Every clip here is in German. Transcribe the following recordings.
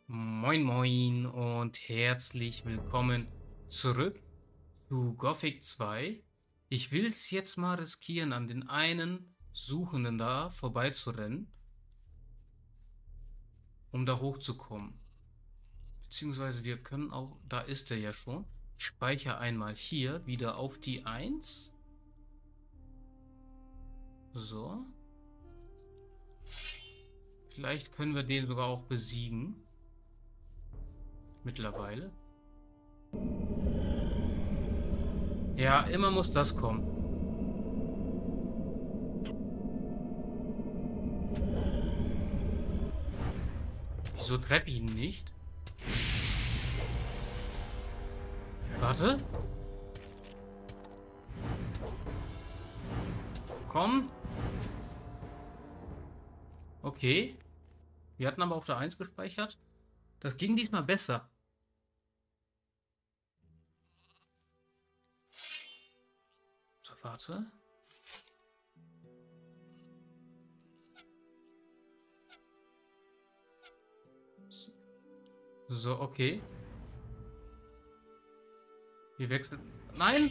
Moin Moin und herzlich willkommen zurück zu Gothic 2. Ich will es jetzt mal riskieren, an den einen Suchenden da vorbeizurennen, um da hochzukommen. Beziehungsweise wir können auch, da ist er ja schon. Ich speichere einmal hier wieder auf die 1. So. Vielleicht können wir den sogar auch besiegen. Mittlerweile. Ja, immer muss das kommen. Wieso treffe ich ihn nicht? Warte. Komm. Okay. Wir hatten aber auf der 1 gespeichert. Das ging diesmal besser. So, warte. So, okay. Wir wechseln. Nein!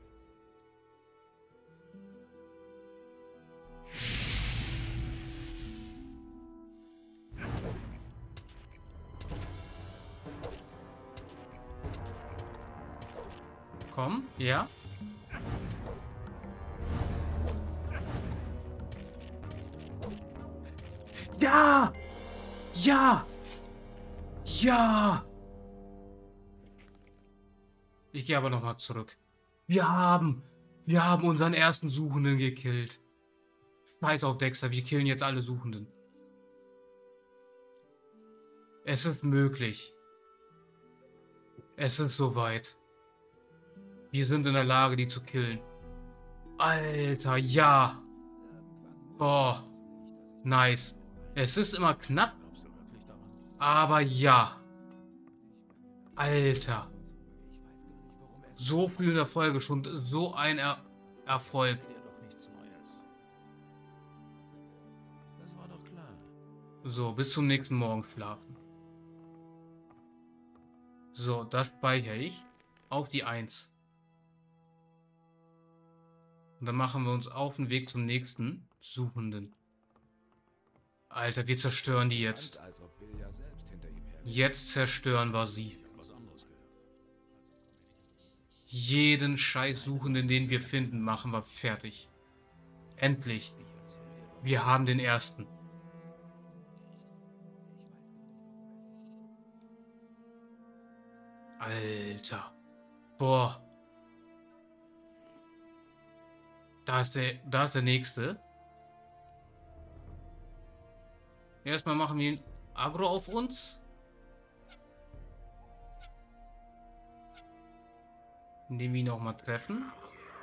Komm, ja. Ja! Ja! Ja! Ich gehe aber nochmal zurück. Wir haben unseren ersten Suchenden gekillt. Scheiß auf Dexter, wir killen jetzt alle Suchenden. Es ist möglich. Es ist soweit. Wir sind in der Lage, die zu killen. Alter, ja! Boah, nice. Es ist immer knapp, aber ja. Alter. So viel in der Folge schon, so ein Erfolg. So, bis zum nächsten Morgen schlafen. So, das speichere ich auf die 1. Und dann machen wir uns auf den Weg zum nächsten Suchenden. Alter, wir zerstören die jetzt. Jetzt zerstören wir sie. Jeden scheiß Suchenden, den wir finden, machen wir fertig. Endlich. Wir haben den ersten. Alter. Boah. Da ist der nächste. Erstmal machen wir ein Agro auf uns. Indem wir ihn nochmal treffen.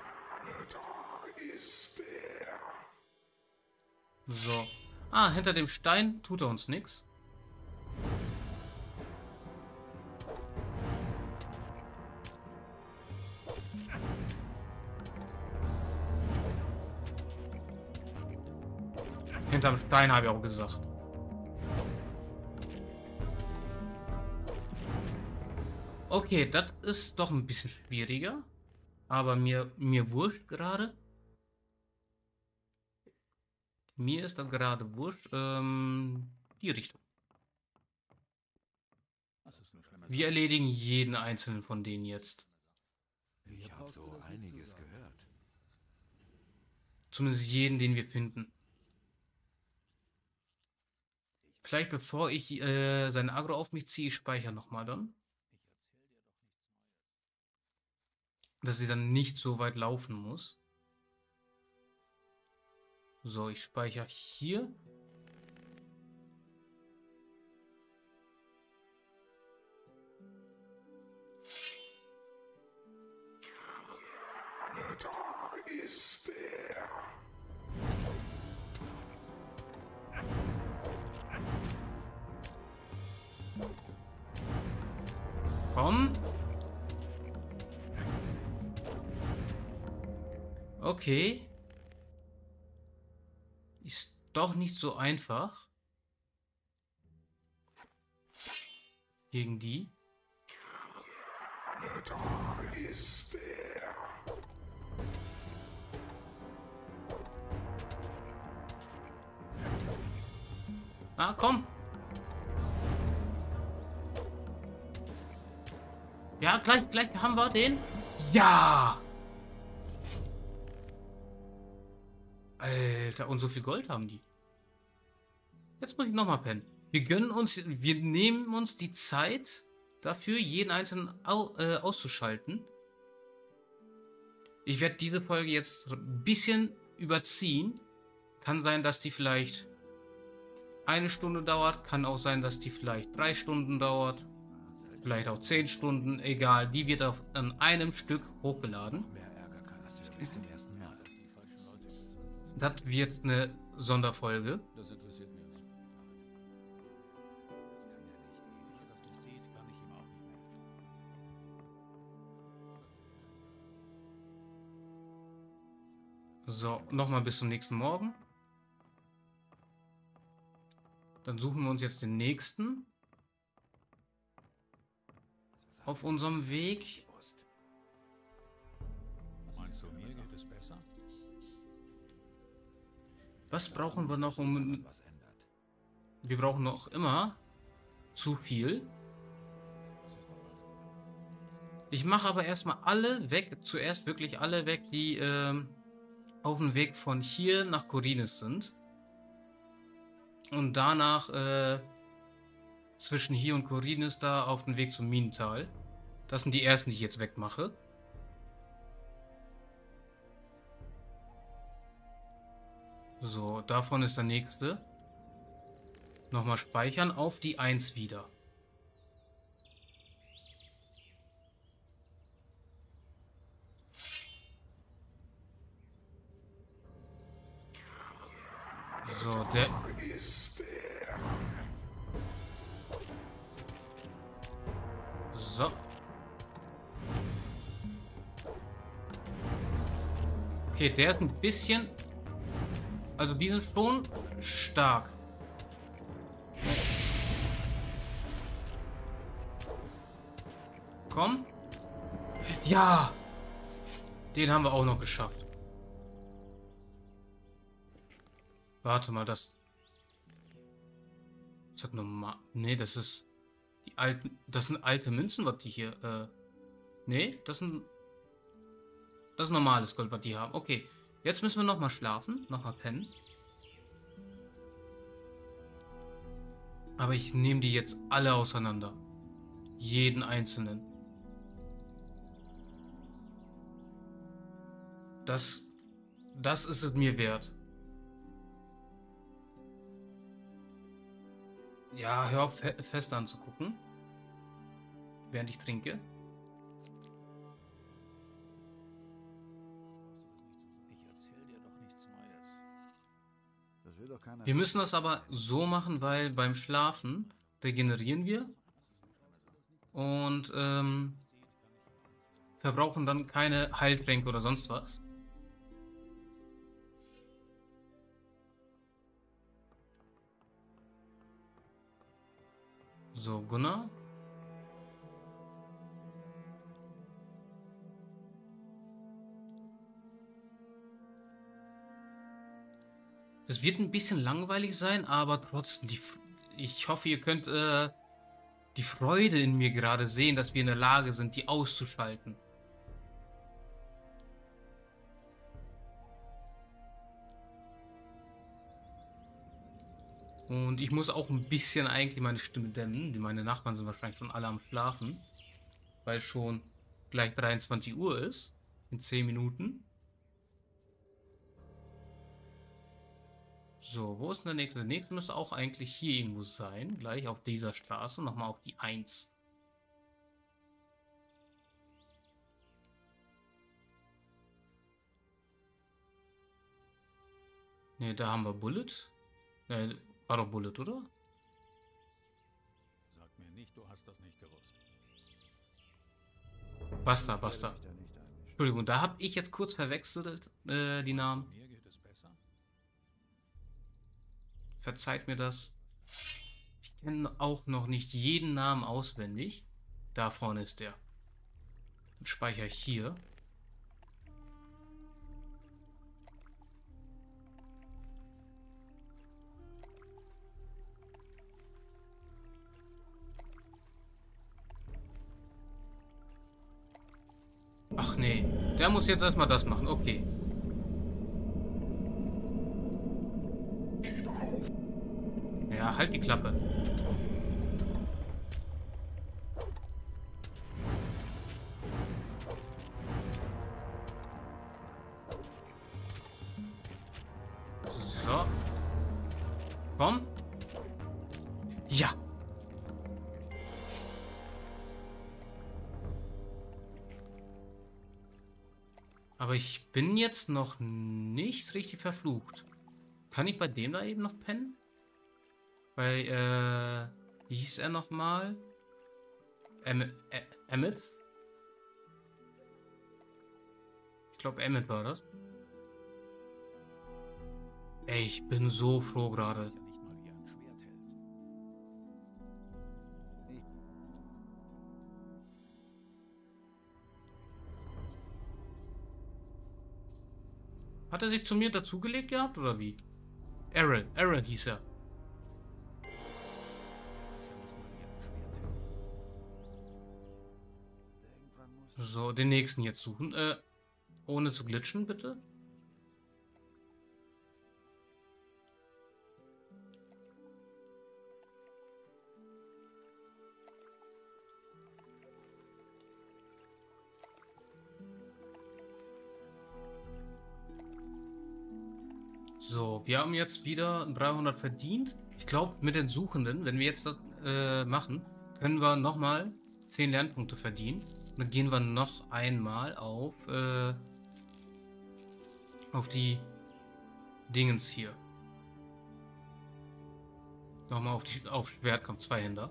So. Ah, hinter dem Stein tut er uns nichts. Hinterm Stein habe ich auch gesagt. Okay, das ist doch ein bisschen schwieriger. Aber mir wurscht gerade. Mir ist das gerade wurscht. Die Richtung. Wir erledigen jeden einzelnen von denen jetzt. Ich habe so einiges gehört. Zumindest jeden, den wir finden. Vielleicht bevor ich sein Agro auf mich ziehe, ich speichere nochmal dann. Dass sie dann nicht so weit laufen muss. So, ich speichere hier. Da ist er. Komm. Okay. Ist doch nicht so einfach. Gegen die. Da ist er. Ah, komm. Ja, gleich haben wir den. Ja! Alter, und so viel Gold haben die. Jetzt muss ich nochmal pennen. Wir nehmen uns die Zeit dafür, jeden einzelnen auszuschalten. Ich werde diese Folge jetzt ein bisschen überziehen. Kann sein, dass die vielleicht 1 Stunde dauert. Kann auch sein, dass die vielleicht 3 Stunden dauert. Vielleicht auch 10 Stunden. Egal, die wird an einem Stück hochgeladen. Mehr Ärger kann das nicht zum ersten Mal. Das wird eine Sonderfolge. Das interessiert mich jetzt. Das kann ja nicht ewig. Wenn das nicht sieht, kann ich ihm auch nicht mehr helfen. So, nochmal bis zum nächsten Morgen. Dann suchen wir uns jetzt den nächsten auf unserem Weg. Meinst du, mir geht es besser? Was brauchen wir noch, um... Was ändert? Wir brauchen noch immer zu viel. Ich mache aber erstmal alle weg. Zuerst wirklich alle weg, die auf dem Weg von hier nach Khorinis sind. Und danach zwischen hier und Khorinis da auf dem Weg zum Minental. Das sind die ersten, die ich jetzt wegmache. So, davon ist der nächste. Nochmal speichern auf die 1 wieder. So, der... So. Okay, der ist ein bisschen... Also die sind schon stark. Komm. Ja. Den haben wir auch noch geschafft. Warte mal, das... Das hat normal... Nee, das ist... Die alten... Das sind alte Münzen, was die hier... Nee, das sind... Das ist normales Gold, was die haben. Okay. Jetzt müssen wir nochmal schlafen. Nochmal pennen. Aber ich nehme die jetzt alle auseinander. Jeden einzelnen. Das ist es mir wert. Ja, hör auf fest anzugucken. Während ich trinke. Ich erzähl dir doch nichts Neues. Das will doch keiner. Wir müssen das aber so machen, weil beim Schlafen regenerieren wir. Und verbrauchen dann keine Heiltränke oder sonst was. So, Gunnar. Es wird ein bisschen langweilig sein, aber trotzdem, ich hoffe, ihr könnt die Freude in mir gerade sehen, dass wir in der Lage sind, die auszuschalten. Und ich muss auch ein bisschen eigentlich meine Stimme dämmen. Meine Nachbarn sind wahrscheinlich schon alle am Schlafen, weil schon gleich 23 Uhr ist, in 10 Minuten. So, wo ist denn der nächste? Der nächste müsste auch eigentlich hier irgendwo sein. Gleich auf dieser Straße. Nochmal auf die 1. Ne, da haben wir Bullet. War doch Bullet, oder? Sag mir nicht, du hast das nicht gewusst. Basta, basta. Entschuldigung, da habe ich jetzt kurz verwechselt, die Namen. Mir geht es besser? Verzeiht mir das. Ich Ich kenne auch noch nicht jeden Namen auswendig. Da vorne ist der. Dann speichere ich hier. Ach nee, der muss jetzt erstmal das machen. Okay. Ja, halt die Klappe. So. Komm. Ja. Aber ich bin jetzt noch nicht richtig verflucht. Kann ich bei dem da eben noch pennen? Bei, wie hieß er nochmal? Emmett? Ich glaube, Emmett war das. Ey, ich bin so froh gerade. Ja nicht mal wie ein Schwert hält. Hat er sich zu mir dazugelegt gehabt oder wie? Aaron hieß er. Weiß ja nicht mal wie ein Schwert hält. Irgendwann muss So, den nächsten jetzt suchen. Ohne zu glitschen, bitte. So, wir haben jetzt wieder 300 verdient. Ich glaube, mit den Suchenden, wenn wir jetzt das machen, können wir nochmal 10 Lernpunkte verdienen. Und dann gehen wir noch einmal auf die Dingens hier. Nochmal auf Schwertkampf, Zweihänder.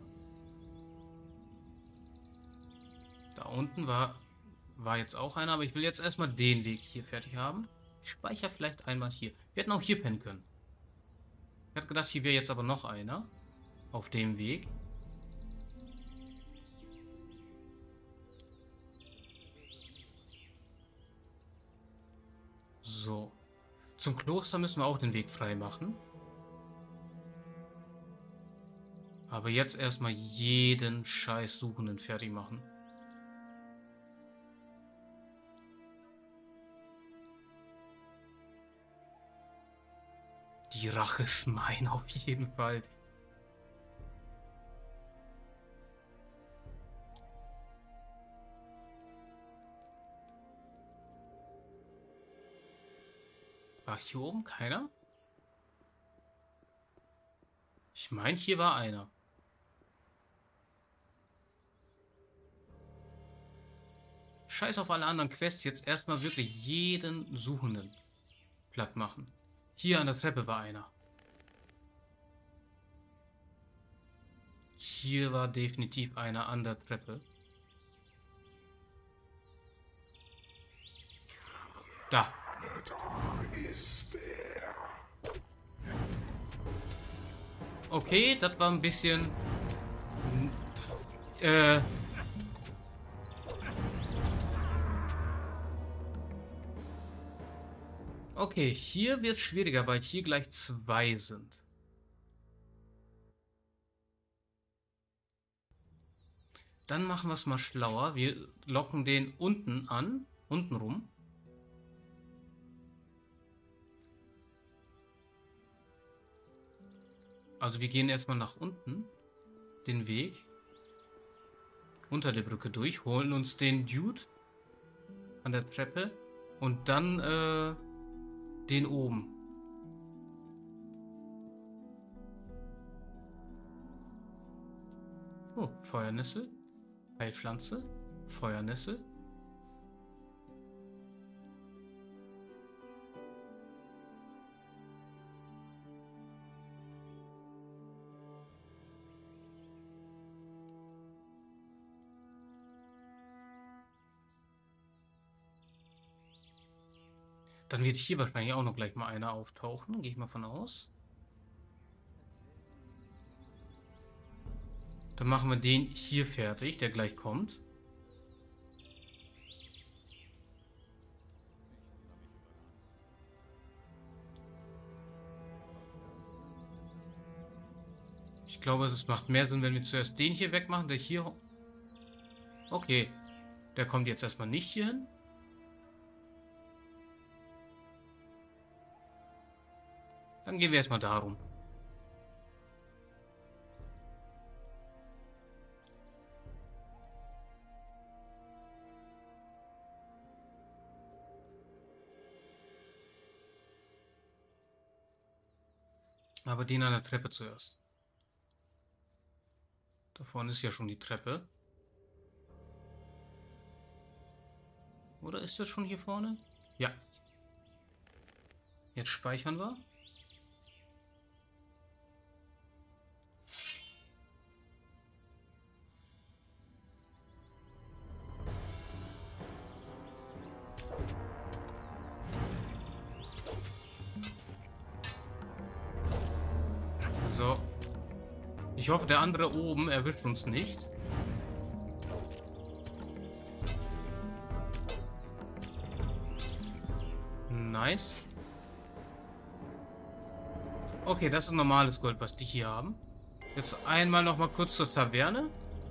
Da unten war jetzt auch einer, aber ich will jetzt erstmal den Weg hier fertig haben. Ich speichere vielleicht einmal hier. Wir hätten auch hier pennen können. Ich hatte gedacht, hier wäre jetzt aber noch einer. Auf dem Weg. So. Zum Kloster müssen wir auch den Weg frei machen. Aber jetzt erstmal jeden scheiß Suchenden fertig machen. Die Rache ist mein auf jeden Fall. War hier oben keiner? Ich meine, hier war einer. Scheiß auf alle anderen Quests, jetzt erstmal wirklich jeden Suchenden platt machen. Hier an der Treppe war einer. Hier war definitiv einer an der Treppe. Da. Okay, das war ein bisschen... Okay, hier wird es schwieriger, weil hier gleich 2 sind. Dann machen wir es mal schlauer. Wir locken den unten an, unten rum. Also wir gehen erstmal nach unten, den Weg, unter der Brücke durch, holen uns den Dude an der Treppe und dann den oben. Oh, Feuernessel, Heilpflanze, Feuernessel. Dann wird hier wahrscheinlich auch noch gleich mal einer auftauchen. Gehe ich mal von aus. Dann machen wir den hier fertig, der gleich kommt. Ich glaube, es macht mehr Sinn, wenn wir zuerst den hier wegmachen, der hier... Okay, der kommt jetzt erstmal nicht hier hin. Dann gehen wir erstmal darum. Aber den an der Treppe zuerst. Da vorne ist ja schon die Treppe. Oder ist das schon hier vorne? Ja. Jetzt speichern wir. So. Ich hoffe, der andere oben erwischt uns nicht. Nice. Okay, das ist normales Gold, was die hier haben. Jetzt einmal noch mal kurz zur Taverne.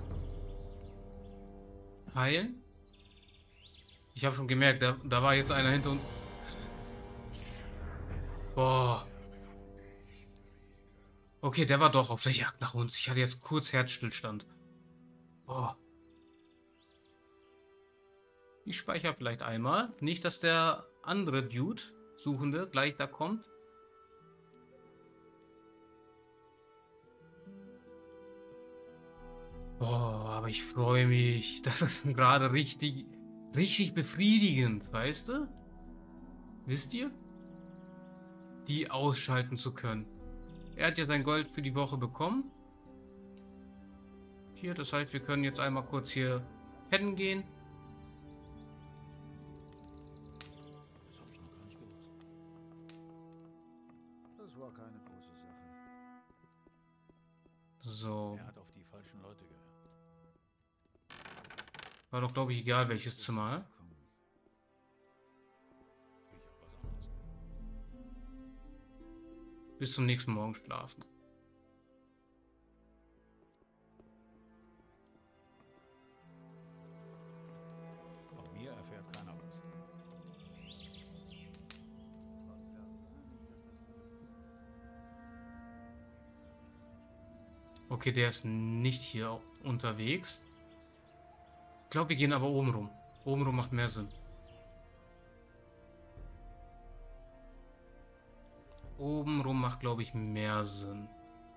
Heilen. Ich habe schon gemerkt, da war jetzt einer hinter uns. Boah. Okay, der war doch auf der Jagd nach uns. Ich hatte jetzt kurz Herzstillstand. Boah. Ich speichere vielleicht einmal. Nicht, dass der andere Dude, Suchende, gleich da kommt. Boah, aber ich freue mich. Das ist gerade richtig befriedigend, weißt du? Wisst ihr? Die ausschalten zu können. Er hat ja sein Gold für die Woche bekommen. Hier, das heißt, wir können jetzt einmal kurz hier pennen gehen. Das habe ich noch gar nicht gewusst. Das war keine große Sache. So. Er hat auf die falschen Leute gehört. War doch, glaube ich, egal, welches Zimmer. Komm. Ich habe was anderes gehört. Bis zum nächsten Morgen schlafen. Von mir erfährt keiner was. Okay, der ist nicht hier unterwegs. Ich glaube, wir gehen aber oben rum. Oben rum macht mehr Sinn. Oben rum macht, glaube ich, mehr Sinn.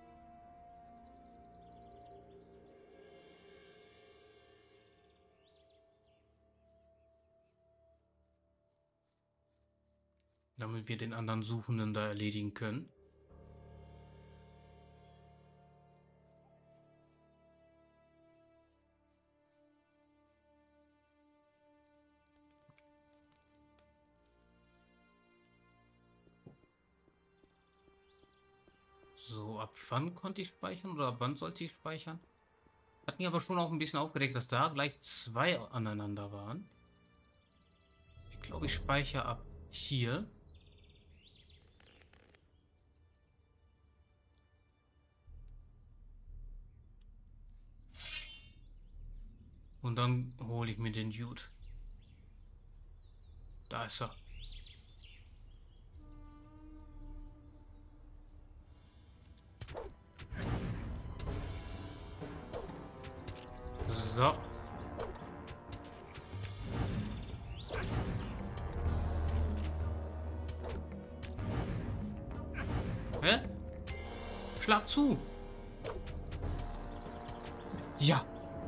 Damit wir den anderen Suchenden da erledigen können. So, ab wann konnte ich speichern oder ab wann sollte ich speichern? Hat mich aber schon auch ein bisschen aufgeregt, dass da gleich zwei aneinander waren. Ich glaube, ich speichere ab hier. Und dann hole ich mir den Dude. Da ist er. So. Hä? Schlag zu. Ja.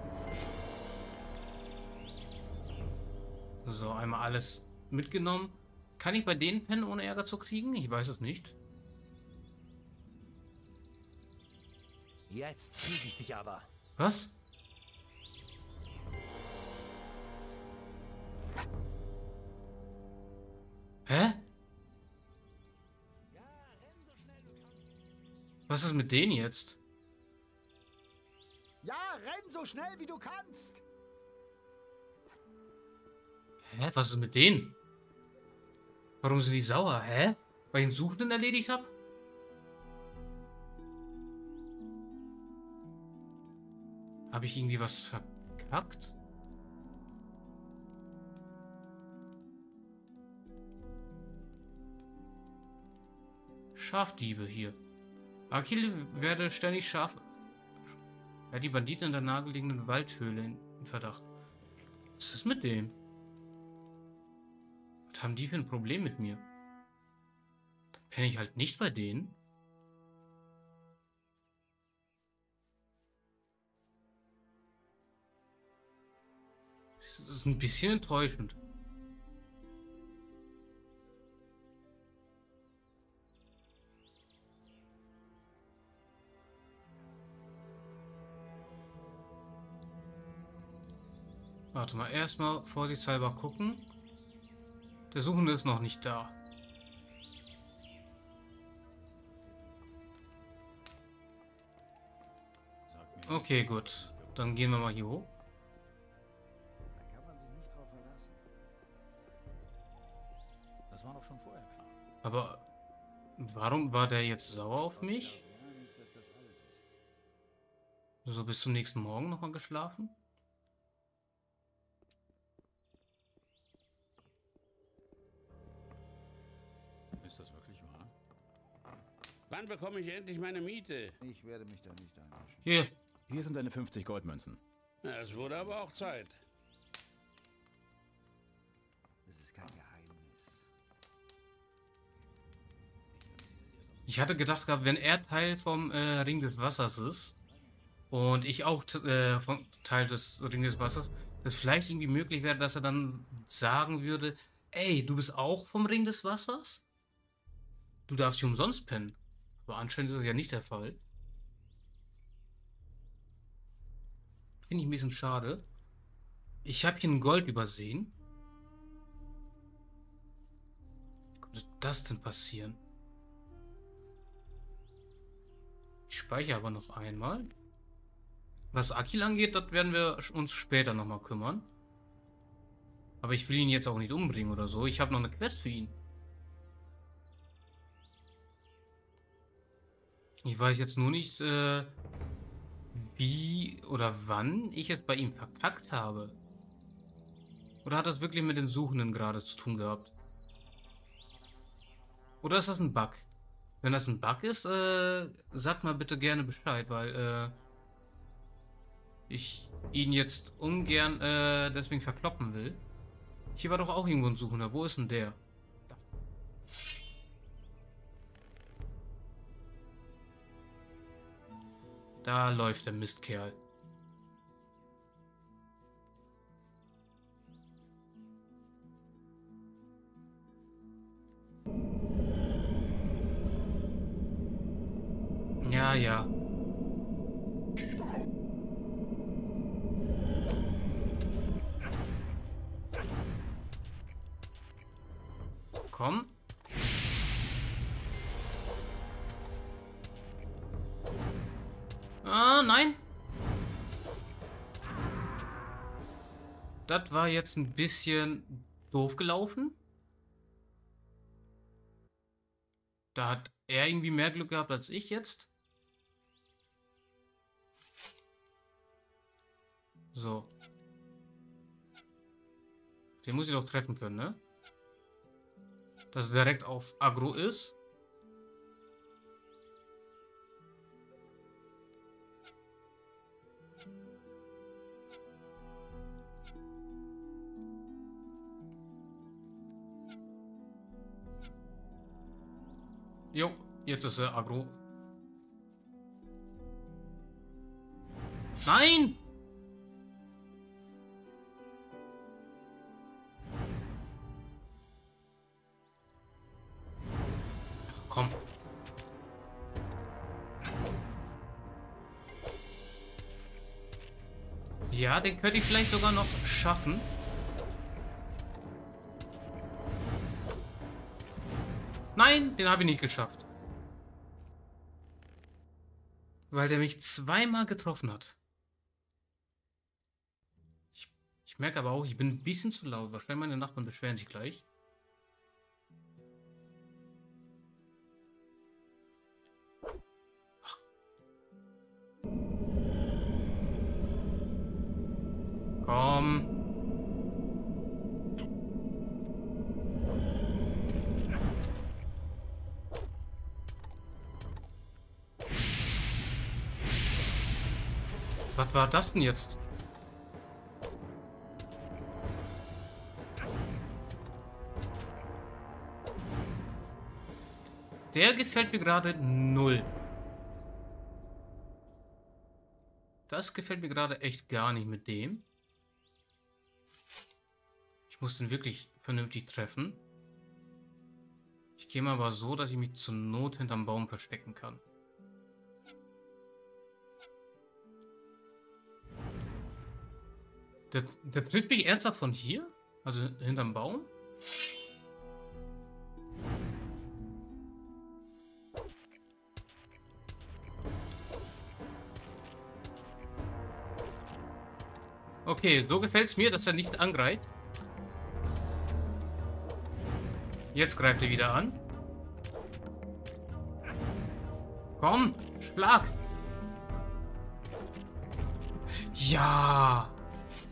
So, einmal alles mitgenommen. Kann ich bei denen pennen, ohne Ärger zu kriegen? Ich weiß es nicht. Jetzt kriege ich dich aber. Was? Hä? Was ist mit denen jetzt? Ja, renn so schnell wie du kannst! Hä? Was ist mit denen? Warum sind die sauer? Hä? Weil ich den Suchenden erledigt habe? Habe ich irgendwie was verkackt? Schafdiebe hier. Akil werde ständig scharf. Ja, die Banditen in der nahegelegenen Waldhöhle in Verdacht. Was ist mit dem? Was haben die für ein Problem mit mir? Dann penne ich halt nicht bei denen. Das ist ein bisschen enttäuschend. Warte mal, erstmal vorsichtshalber gucken. Der Suchende ist noch nicht da. Okay, gut. Dann gehen wir mal hier hoch. Da kann man sich nicht drauf verlassen. Das war doch schon vorher klar. Aber warum war der jetzt sauer auf mich? Ja, nicht, dass das alles ist. So bis zum nächsten Morgen nochmal geschlafen? Ist das wirklich wahr? Wann bekomme ich endlich meine Miete? Ich werde mich da nicht einmischen. Hier. Hier sind deine 50 Goldmünzen. Ja, es wurde aber auch Zeit. Das ist kein Geheimnis. Ich hatte gedacht gehabt, wenn er Teil vom Ring des Wassers ist und ich auch von Teil des Ring des Wassers, dass vielleicht irgendwie möglich wäre, dass er dann sagen würde, ey, du bist auch vom Ring des Wassers? Du darfst hier umsonst pennen. Aber anscheinend ist das ja nicht der Fall. Finde ich ein bisschen schade. Ich habe hier ein Gold übersehen. Wie konnte das denn passieren? Ich speichere aber noch einmal. Was Akil angeht, das werden wir uns später nochmal kümmern. Aber ich will ihn jetzt auch nicht umbringen oder so. Ich habe noch eine Quest für ihn. Ich weiß jetzt nur nicht, wie oder wann ich es bei ihm verkackt habe. Oder hat das wirklich mit den Suchenden gerade zu tun gehabt? Oder ist das ein Bug? Wenn das ein Bug ist, sagt mal bitte gerne Bescheid, weil ich ihn jetzt ungern deswegen verkloppen will. Hier war doch auch irgendwo ein Suchender. Wo ist denn der? Da. Da läuft der Mistkerl. Ja, ja. Komm. Ah, nein. Das war jetzt ein bisschen doof gelaufen. Da hat er irgendwie mehr Glück gehabt als ich jetzt. So. Den muss ich doch treffen können, ne? Dass er direkt auf Agro ist. Jo, jetzt ist er Agro. Nein! Ach, komm. Ja, den könnte ich vielleicht sogar noch schaffen. Nein, den habe ich nicht geschafft. Weil der mich zweimal getroffen hat. merke aber auch, ich bin ein bisschen zu laut. Wahrscheinlich meine Nachbarn beschweren sich gleich. Ach. Komm. Was war das denn jetzt? Der gefällt mir gerade null. Das gefällt mir gerade echt gar nicht mit dem. Ich muss den wirklich vernünftig treffen. Ich gehe mal aber so, dass ich mich zur Not hinterm Baum verstecken kann. Der trifft mich ernsthaft von hier? Also hinterm Baum? Okay, so gefällt es mir, dass er nicht angreift. Jetzt greift er wieder an. Komm, schlag! Ja!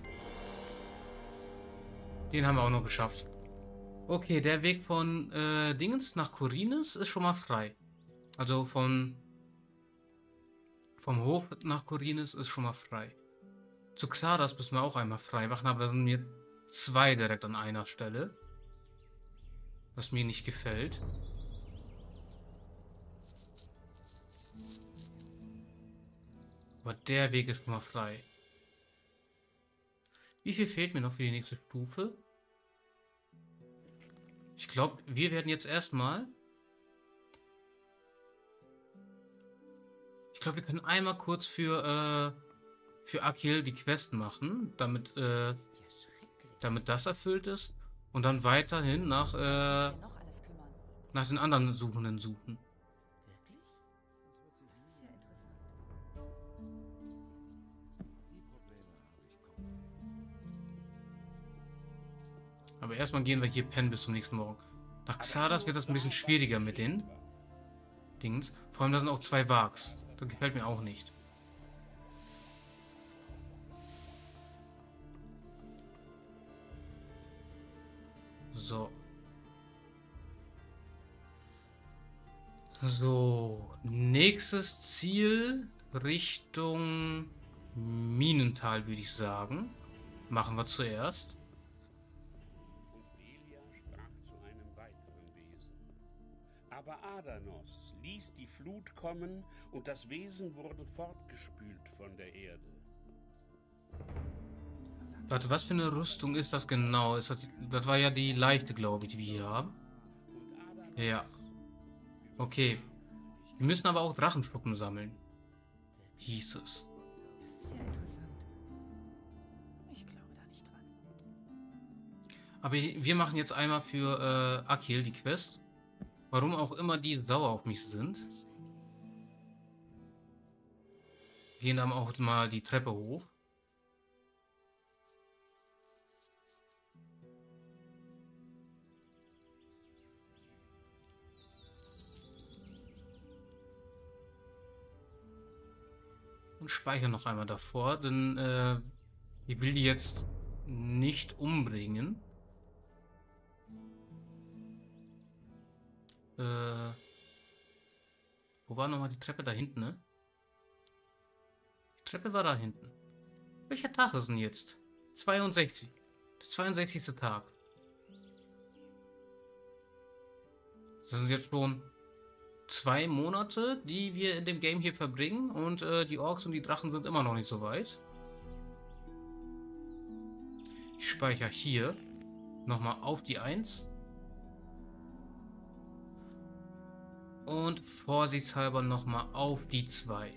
Den haben wir auch noch geschafft. Okay, der Weg von Dingens nach Khorinis ist schon mal frei. Also vom Hof nach Khorinis ist schon mal frei. Zu Xardas müssen wir auch einmal frei machen, aber da sind mir 2 direkt an einer Stelle. Was mir nicht gefällt. Aber der Weg ist schon mal frei. Wie viel fehlt mir noch für die nächste Stufe? Ich glaube, wir werden jetzt erstmal... Ich glaube, wir können einmal kurz für Akhil die Quest machen, damit das erfüllt ist. Und dann weiterhin nach den anderen Suchenden suchen. Aber erstmal gehen wir hier pennen bis zum nächsten Morgen. Nach Xardas wird das ein bisschen schwieriger mit den Dings. Vor allem da sind auch 2 Wargs. Das gefällt mir auch nicht. So. So. Nächstes Ziel Richtung Minental, würde ich sagen. Machen wir zuerst. Und Belia sprach zu einem weiteren Wesen. Aber Adanos ließ die Flut kommen und das Wesen wurde fortgespült von der Erde. Warte, was für eine Rüstung ist das genau? Das war ja die leichte, glaube ich, die wir hier haben. Ja. Okay. Wir müssen aber auch Drachenschuppen sammeln. Hieß es. Das ist ja interessant. Ich glaube da nicht dran. Aber wir machen jetzt einmal für Akhil die Quest. Warum auch immer die sauer auf mich sind. Gehen dann auch mal die Treppe hoch. Und speichere noch einmal davor, denn ich will die jetzt nicht umbringen. Wo war nochmal die Treppe? Da hinten, ne? Die Treppe war da hinten. Welcher Tag ist denn jetzt? 62. Der 62. Tag. Das sind jetzt schon 2 Monate, die wir in dem Game hier verbringen. Und die Orks und die Drachen sind immer noch nicht so weit. Ich speichere hier nochmal auf die 1. Und vorsichtshalber nochmal auf die 2.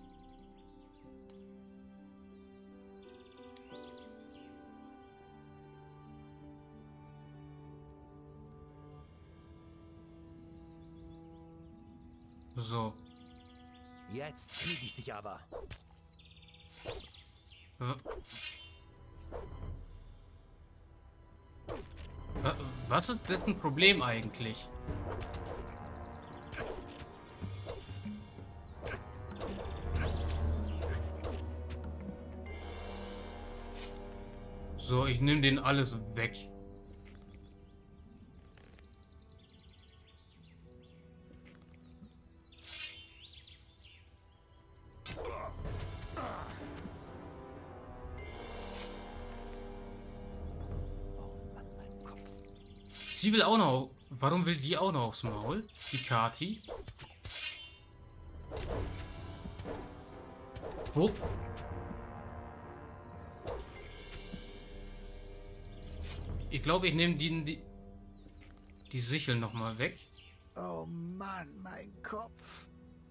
So. Jetzt kriege ich dich aber. Was ist dessen Problem eigentlich? So, ich nehme den alles weg. Sie will auch noch... Warum will die auch noch aufs Maul? Die Kati. Wo? Ich glaube, ich nehme die Sichel nochmal weg. Oh Mann, mein Kopf.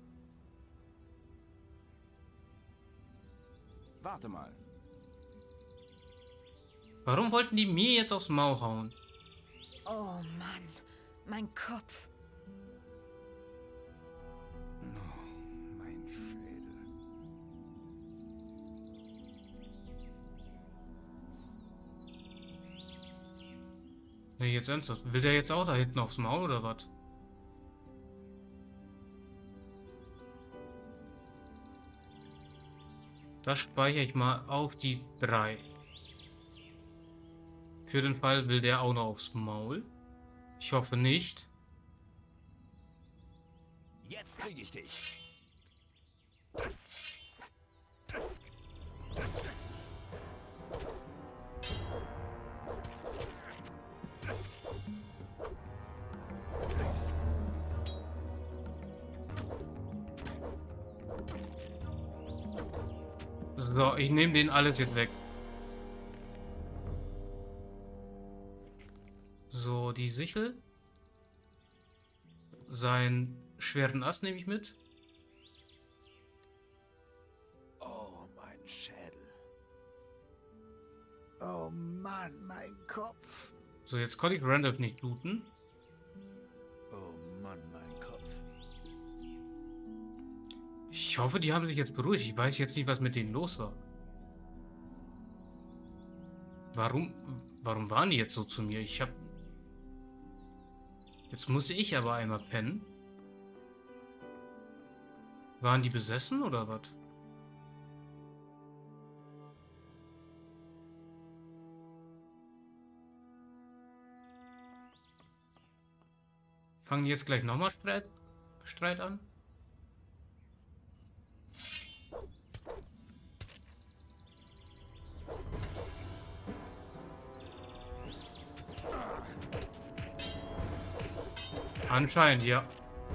Warte mal. Warum wollten die mir jetzt aufs Maul hauen? Oh Mann, mein Kopf. Oh, mein Schädel. Nee, jetzt ernsthaft. Will der jetzt auch da hinten aufs Maul oder was? Das speichere ich mal auf die 3. Für den Fall will der auch noch aufs Maul. Ich hoffe nicht. Jetzt kriege ich dich. So, ich nehme den alles jetzt weg. So, die Sichel. Seinen schweren Ast nehme ich mit. Oh, mein Schädel. Oh Mann, mein Kopf. So, jetzt konnte ich Randolph nicht looten. Oh Mann, mein Kopf. Ich hoffe, die haben sich jetzt beruhigt. Ich weiß jetzt nicht, was mit denen los war. Warum waren die jetzt so zu mir? Jetzt musste ich aber einmal pennen. Waren die besessen oder was? Fangen die jetzt gleich nochmal Streit an? Anscheinend, ja.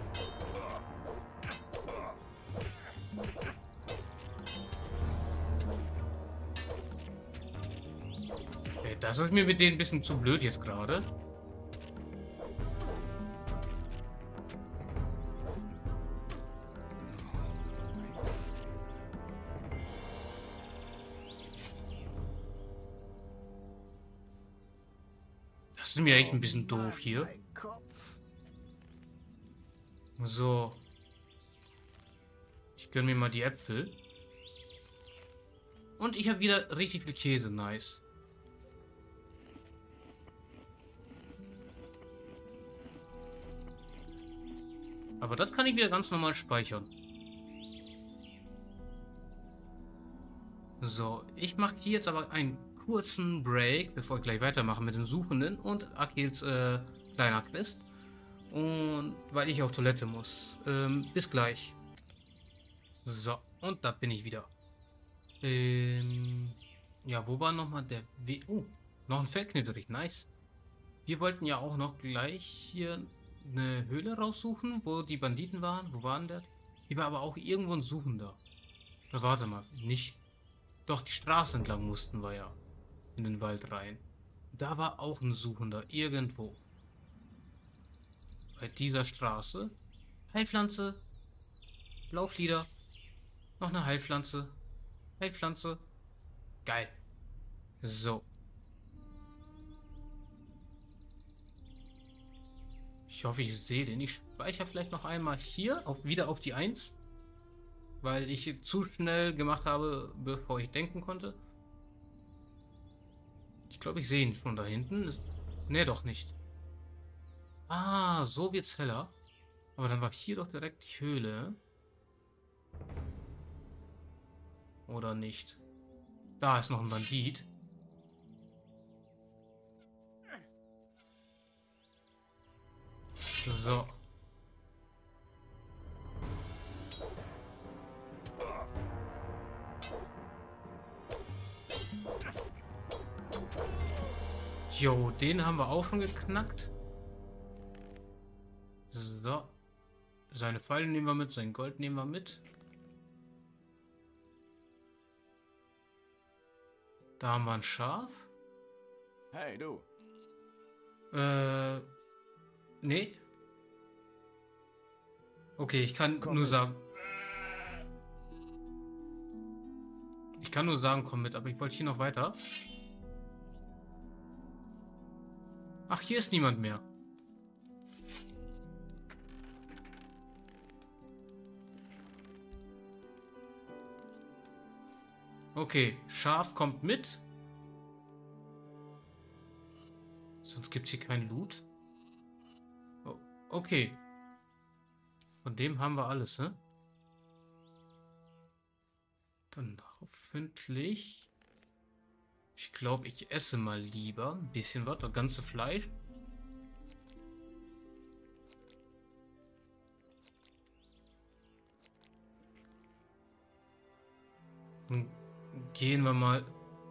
Ey, das ist mir mit denen ein bisschen zu blöd jetzt gerade. Das ist mir echt ein bisschen doof hier. Mein Kopf. So. Ich gönne mir mal die Äpfel. Und ich habe wieder richtig viel Käse. Nice. Aber das kann ich wieder ganz normal speichern. So, ich mache hier jetzt aber einen kurzen Break, bevor ich gleich weitermache mit den Suchenden und Akils kleiner Quest. Und weil ich auf Toilette muss. Bis gleich. So, und da bin ich wieder. Ja, wo war nochmal der Weg? Oh, noch ein Feldknitterich, nice. Wir wollten ja auch noch gleich hier eine Höhle raussuchen, wo die Banditen waren. Wo waren der? Hier war aber auch irgendwo ein Suchender. Da warte mal, nicht... Doch, die Straße entlang mussten wir ja. In den Wald rein. Da war auch ein Suchender, irgendwo. Bei dieser Straße. Heilpflanze. Blauflieder. Noch eine Heilpflanze. Heilpflanze. Geil. So. Ich hoffe, ich sehe den. Ich speichere vielleicht noch einmal hier wieder auf die 1. Weil ich zu schnell gemacht habe, bevor ich denken konnte. Ich glaube, ich sehe ihn von da hinten. Ne, doch nicht. Ah, so wird's heller. Aber dann war hier doch direkt die Höhle. Oder nicht? Da ist noch ein Bandit. So. Jo, den haben wir auch schon geknackt. So. Seine Pfeile nehmen wir mit, sein Gold nehmen wir mit. Da haben wir ein Schaf. Hey, du. Nee. Okay, ich kann Komm nur mit. sagen... Ich kann nur sagen, komm mit, aber ich wollte hier noch weiter. Ach, hier ist niemand mehr. Okay, Schaf kommt mit. Sonst gibt es hier keinen Loot. Oh, okay. Von dem haben wir alles, ne? Dann hoffentlich. Ich glaube, ich esse mal lieber ein bisschen was, das ganze Fleisch. Dann gehen wir mal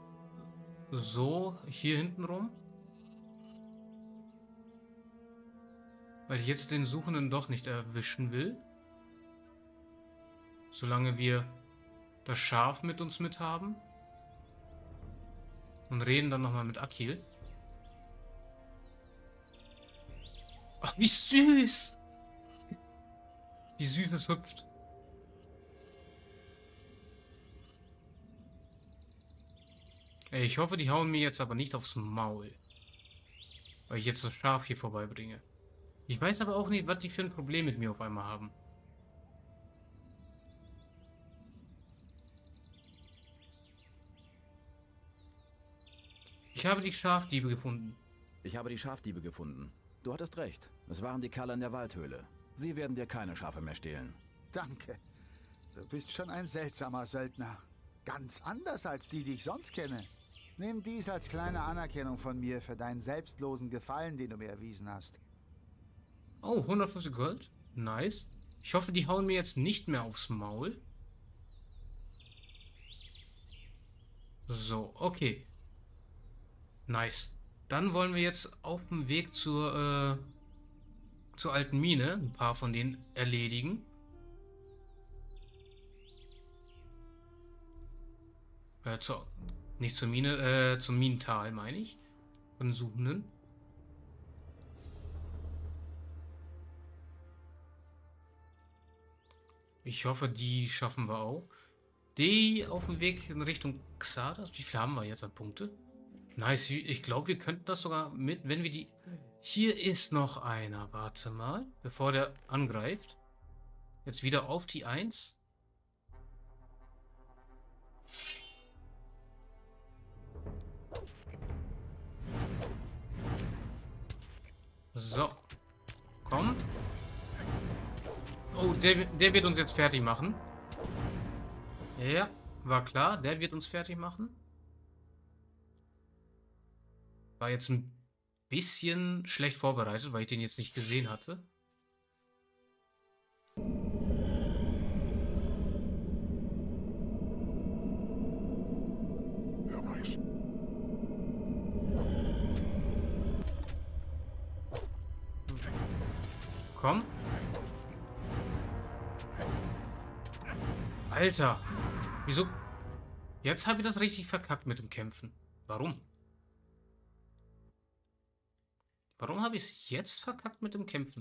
so hier hinten rum. Weil ich jetzt den Suchenden doch nicht erwischen will. Solange wir das Schaf mit uns mit haben. Und reden dann nochmal mit Akil. Ach, wie süß! Wie süß es hüpft. Ey, ich hoffe, die hauen mir jetzt aber nicht aufs Maul. Weil ich jetzt das Schaf hier vorbeibringe. Ich weiß aber auch nicht, was die für ein Problem mit mir auf einmal haben. Ich habe die Schafdiebe gefunden. Ich habe die Schafdiebe gefunden. Du hattest recht. Es waren die Kerle in der Waldhöhle. Sie werden dir keine Schafe mehr stehlen. Danke. Du bist schon ein seltsamer Söldner. Ganz anders als die ich sonst kenne. Nimm dies als kleine Anerkennung von mir für deinen selbstlosen Gefallen, den du mir erwiesen hast. Oh, 150 Gold. Nice. Ich hoffe, die hauen mir jetzt nicht mehr aufs Maul. So, okay. Nice. Dann wollen wir jetzt auf dem Weg zur alten Mine ein paar von denen erledigen. Nicht zur Mine, zum Minental, meine ich. Von Suchenden. Ich hoffe, die schaffen wir auch. Die auf dem Weg in Richtung Xardas. Wie viel haben wir jetzt an Punkte? Nice, ich glaube, wir könnten das sogar mit, wenn wir die... Hier ist noch einer, warte mal, bevor der angreift. Jetzt wieder auf die 1. So. Komm. Oh, der wird uns jetzt fertig machen. Ja, war klar, der wird uns fertig machen. War jetzt ein bisschen schlecht vorbereitet, weil ich den jetzt nicht gesehen hatte. Wer weiß. Komm. Alter. Wieso? Jetzt habe ich das richtig verkackt mit dem Kämpfen. Warum? Warum habe ich es jetzt verkackt mit dem Kämpfen?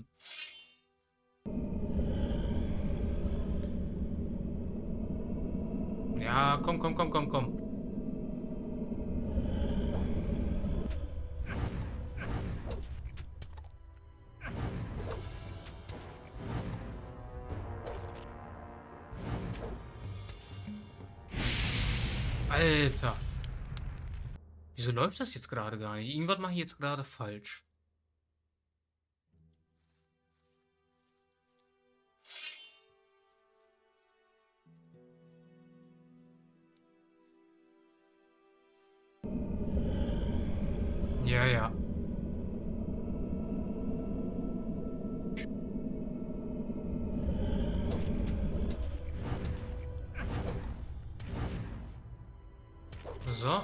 Ja, komm, komm, komm, komm, komm. Alter. Wieso läuft das jetzt gerade gar nicht? Irgendwas mache ich jetzt gerade falsch. Ja, ja. So.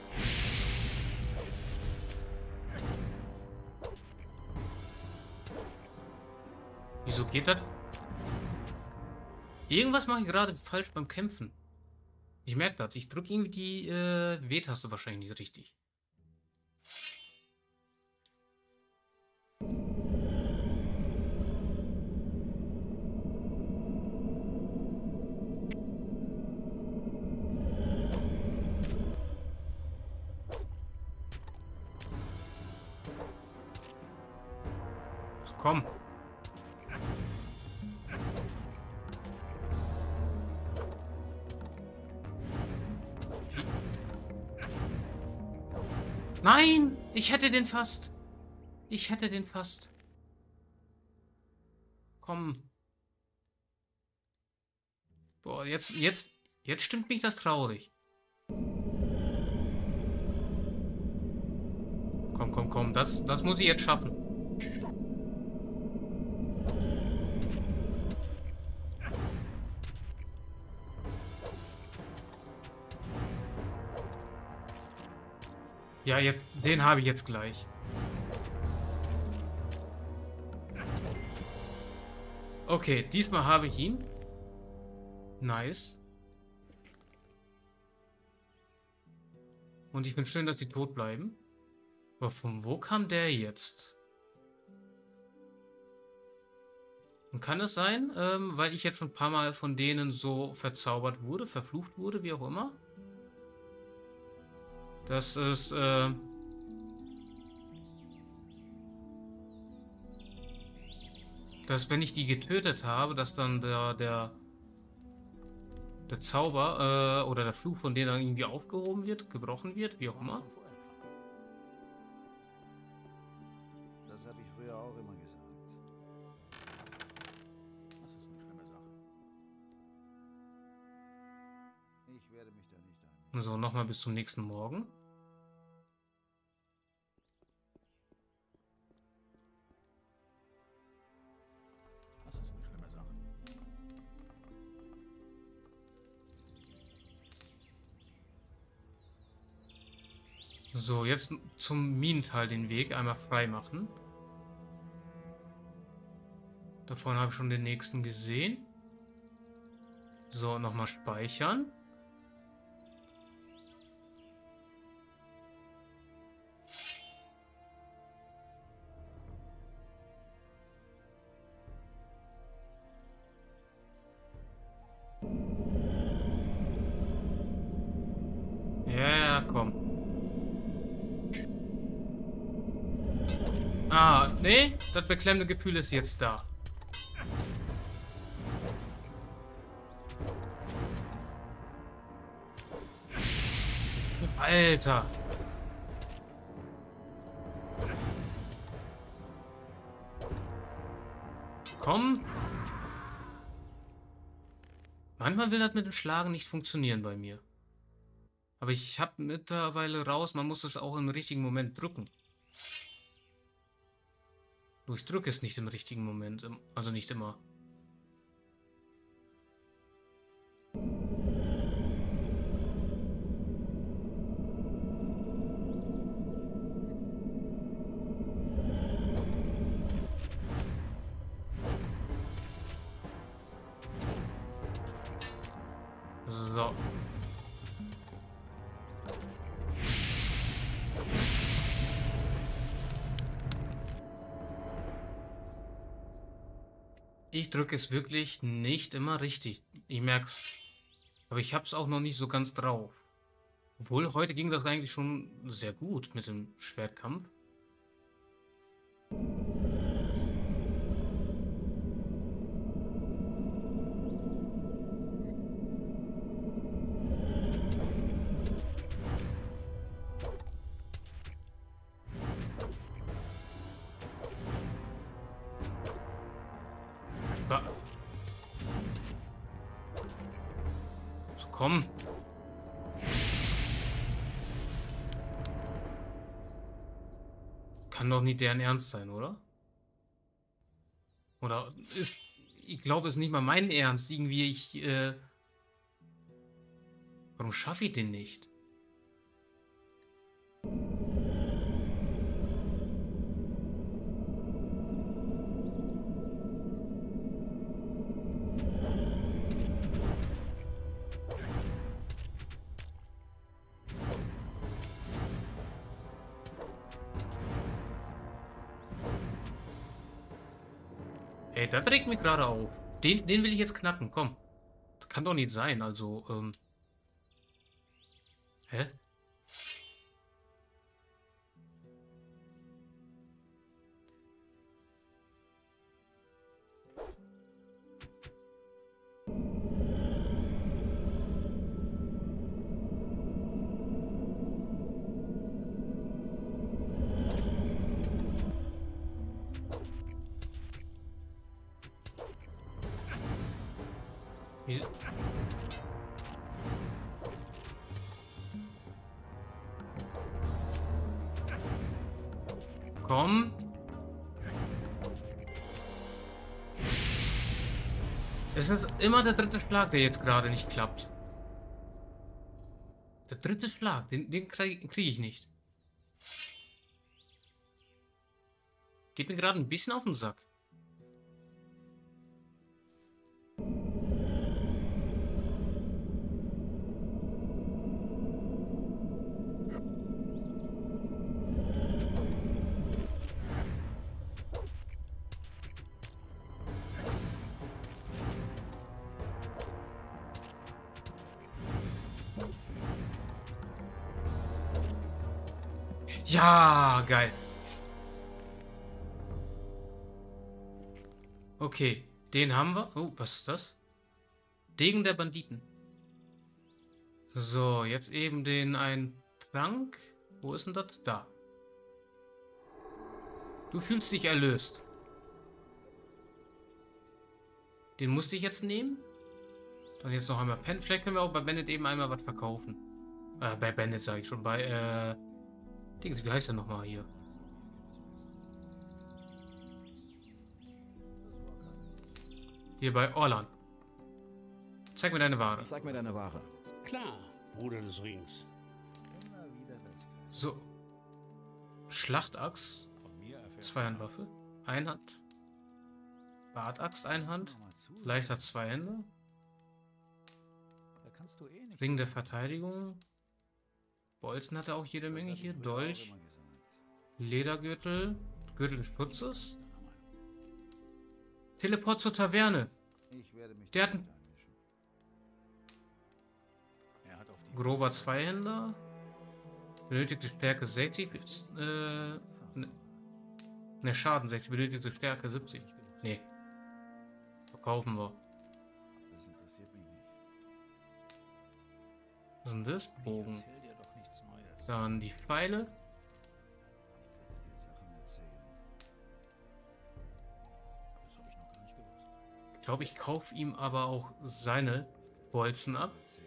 Wieso geht das? Irgendwas mache ich gerade falsch beim Kämpfen. Ich merke das. Ich drücke irgendwie die W-Taste wahrscheinlich nicht richtig. Ach, komm. Nein! Ich hätte den fast. Ich hätte den fast. Komm. Boah, jetzt stimmt mich das traurig. Komm. Das muss ich jetzt schaffen. Ja, den habe ich jetzt gleich. Okay, diesmal habe ich ihn. Nice. Und ich finde schön, dass die tot bleiben. Aber von wo kam der jetzt? Und kann es sein, weil ich jetzt schon ein paar Mal von denen so verzaubert wurde, verflucht wurde, wie auch immer? Das ist, dass wenn ich die getötet habe, dass dann der Zauber oder der Fluch von denen dann irgendwie aufgehoben wird, gebrochen wird, wie auch immer. Das habe ich früher auch immer gesagt. Das ist eine schlimme Sache. Ich werde mich da nicht ein. So, nochmal bis zum nächsten Morgen. Das ist eine schlimme Sache. So, jetzt zum Minental den Weg einmal frei machen. Da vorne habe ich schon den nächsten gesehen. So, nochmal speichern. Ja, komm. Ah, nee, das beklemmende Gefühl ist jetzt da. Alter. Komm. Manchmal will das mit dem Schlagen nicht funktionieren bei mir. Aber ich habe mittlerweile raus, man muss es auch im richtigen Moment drücken. Nur ich drücke es nicht im richtigen Moment, also nicht immer. So. Ich drücke es wirklich nicht immer richtig. Ich merke es. Aber ich habe es auch noch nicht so ganz drauf. Obwohl, heute ging das eigentlich schon sehr gut mit dem Schwertkampf. Ach, komm. kann doch nicht deren Ernst sein, oder? Oder ist... Ich glaube, es ist nicht mal mein Ernst. Irgendwie, warum schaffe ich den nicht? Ey, das regt mich gerade auf. Den will ich jetzt knacken, komm. Das kann doch nicht sein, also, Hä? Wie- Komm. Es ist immer der dritte Schlag, der jetzt gerade nicht klappt. Der dritte Schlag, den krieg ich nicht. Geht mir gerade ein bisschen auf den Sack. Ja, geil. Okay, den haben wir. Oh, was ist das? Degen der Banditen. So, jetzt eben den einen Trank. Wo ist denn das? Da. Du fühlst dich erlöst. Den musste ich jetzt nehmen. Dann jetzt noch einmal Pen. Vielleicht können wir auch bei Bennett eben einmal was verkaufen. Bei Bennett sage ich schon. Bei, Dings, wie heißt der nochmal hier? Hier bei Orlan. Zeig mir deine Ware. Zeig mir deine Ware. Klar, Bruder des Rings. Immer wieder das Gleiche. So. Schlachtachs. Von mir erfährst Zweihandwaffe. Einhand. Bartaxt, Einhand. Hör mal zu. Leichter Zweihänder. da kannst du eh nicht. Ring der Verteidigung. Bolzen hat er auch jede Das Menge hab ich hier. früher Dolch. auch immer gesagt. Ledergürtel. Gürtel des Schutzes. Teleport zur Taverne. Ich werde mich Der da hat nicht einmischen. Er hat auf die Grober Zweihänder. Benötigte Stärke 60. Ne, Schaden 60. Benötigte Stärke 70. Nee. Verkaufen wir. Das interessiert mich nicht. Was ist denn das? Bogen. Erzähl dir doch nichts Neues. Dann die Pfeile. Ich könnte dir Sachen erzählen. Das habe ich noch gar nicht gewusst. Ich glaube, ich kaufe ihm aber auch seine Bolzen ab. Erzählen.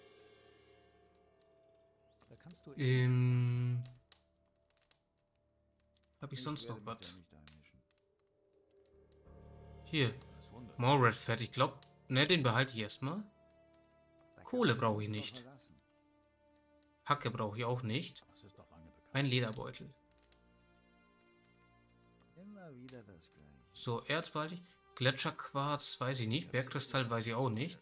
Da kannst du eh Habe ich sonst werde noch mich da was? nicht einmischen. Hier. das Wunder. More Red Fat. Ich glaube, ne, den behalte ich erstmal. Da kann Kohle man sich brauche ich drauf nicht. verlassen. Hacke brauche ich auch nicht. Das ist doch lange bekannt. Ein Lederbeutel. Immer wieder das Gleiche. So, Erz behalte ich. Gletscherquarz weiß ich nicht. Bergkristall weiß ich auch nicht.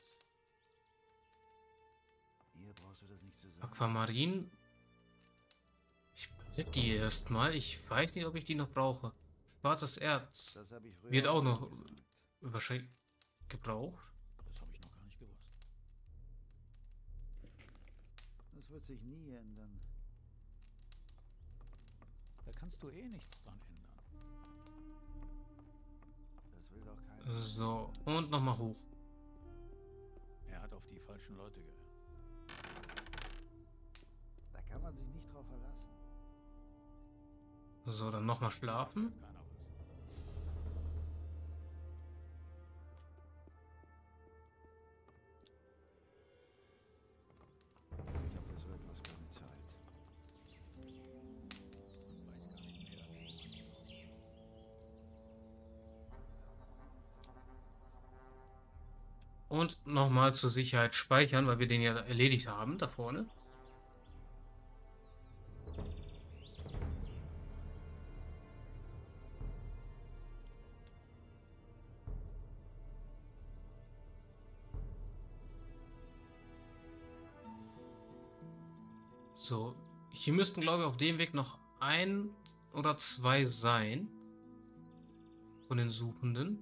Ihr brauchst du das nicht zu sagen. Aquamarin. Ich behalte die erstmal. Ich weiß nicht, ob ich die noch brauche. Schwarzes Erz. Das habe ich früher Wird auch noch gesagt. wahrscheinlich gebraucht. Das habe ich noch gar nicht gewusst. Das wird sich nie ändern. Da kannst du eh nichts dran ändern. Das will doch keiner. So, und nochmal hoch. Er hat auf die falschen Leute gehört. Da kann man sich nicht drauf verlassen. So, dann nochmal schlafen. Keiner was. Ich habe für so etwas keine Zeit. Weiß gar nicht mehr, wie. Und nochmal zur Sicherheit speichern, weil wir den ja erledigt haben, da vorne. So, hier müssten, glaube ich, auf dem Weg noch 1 oder 2 sein. Von den Suchenden.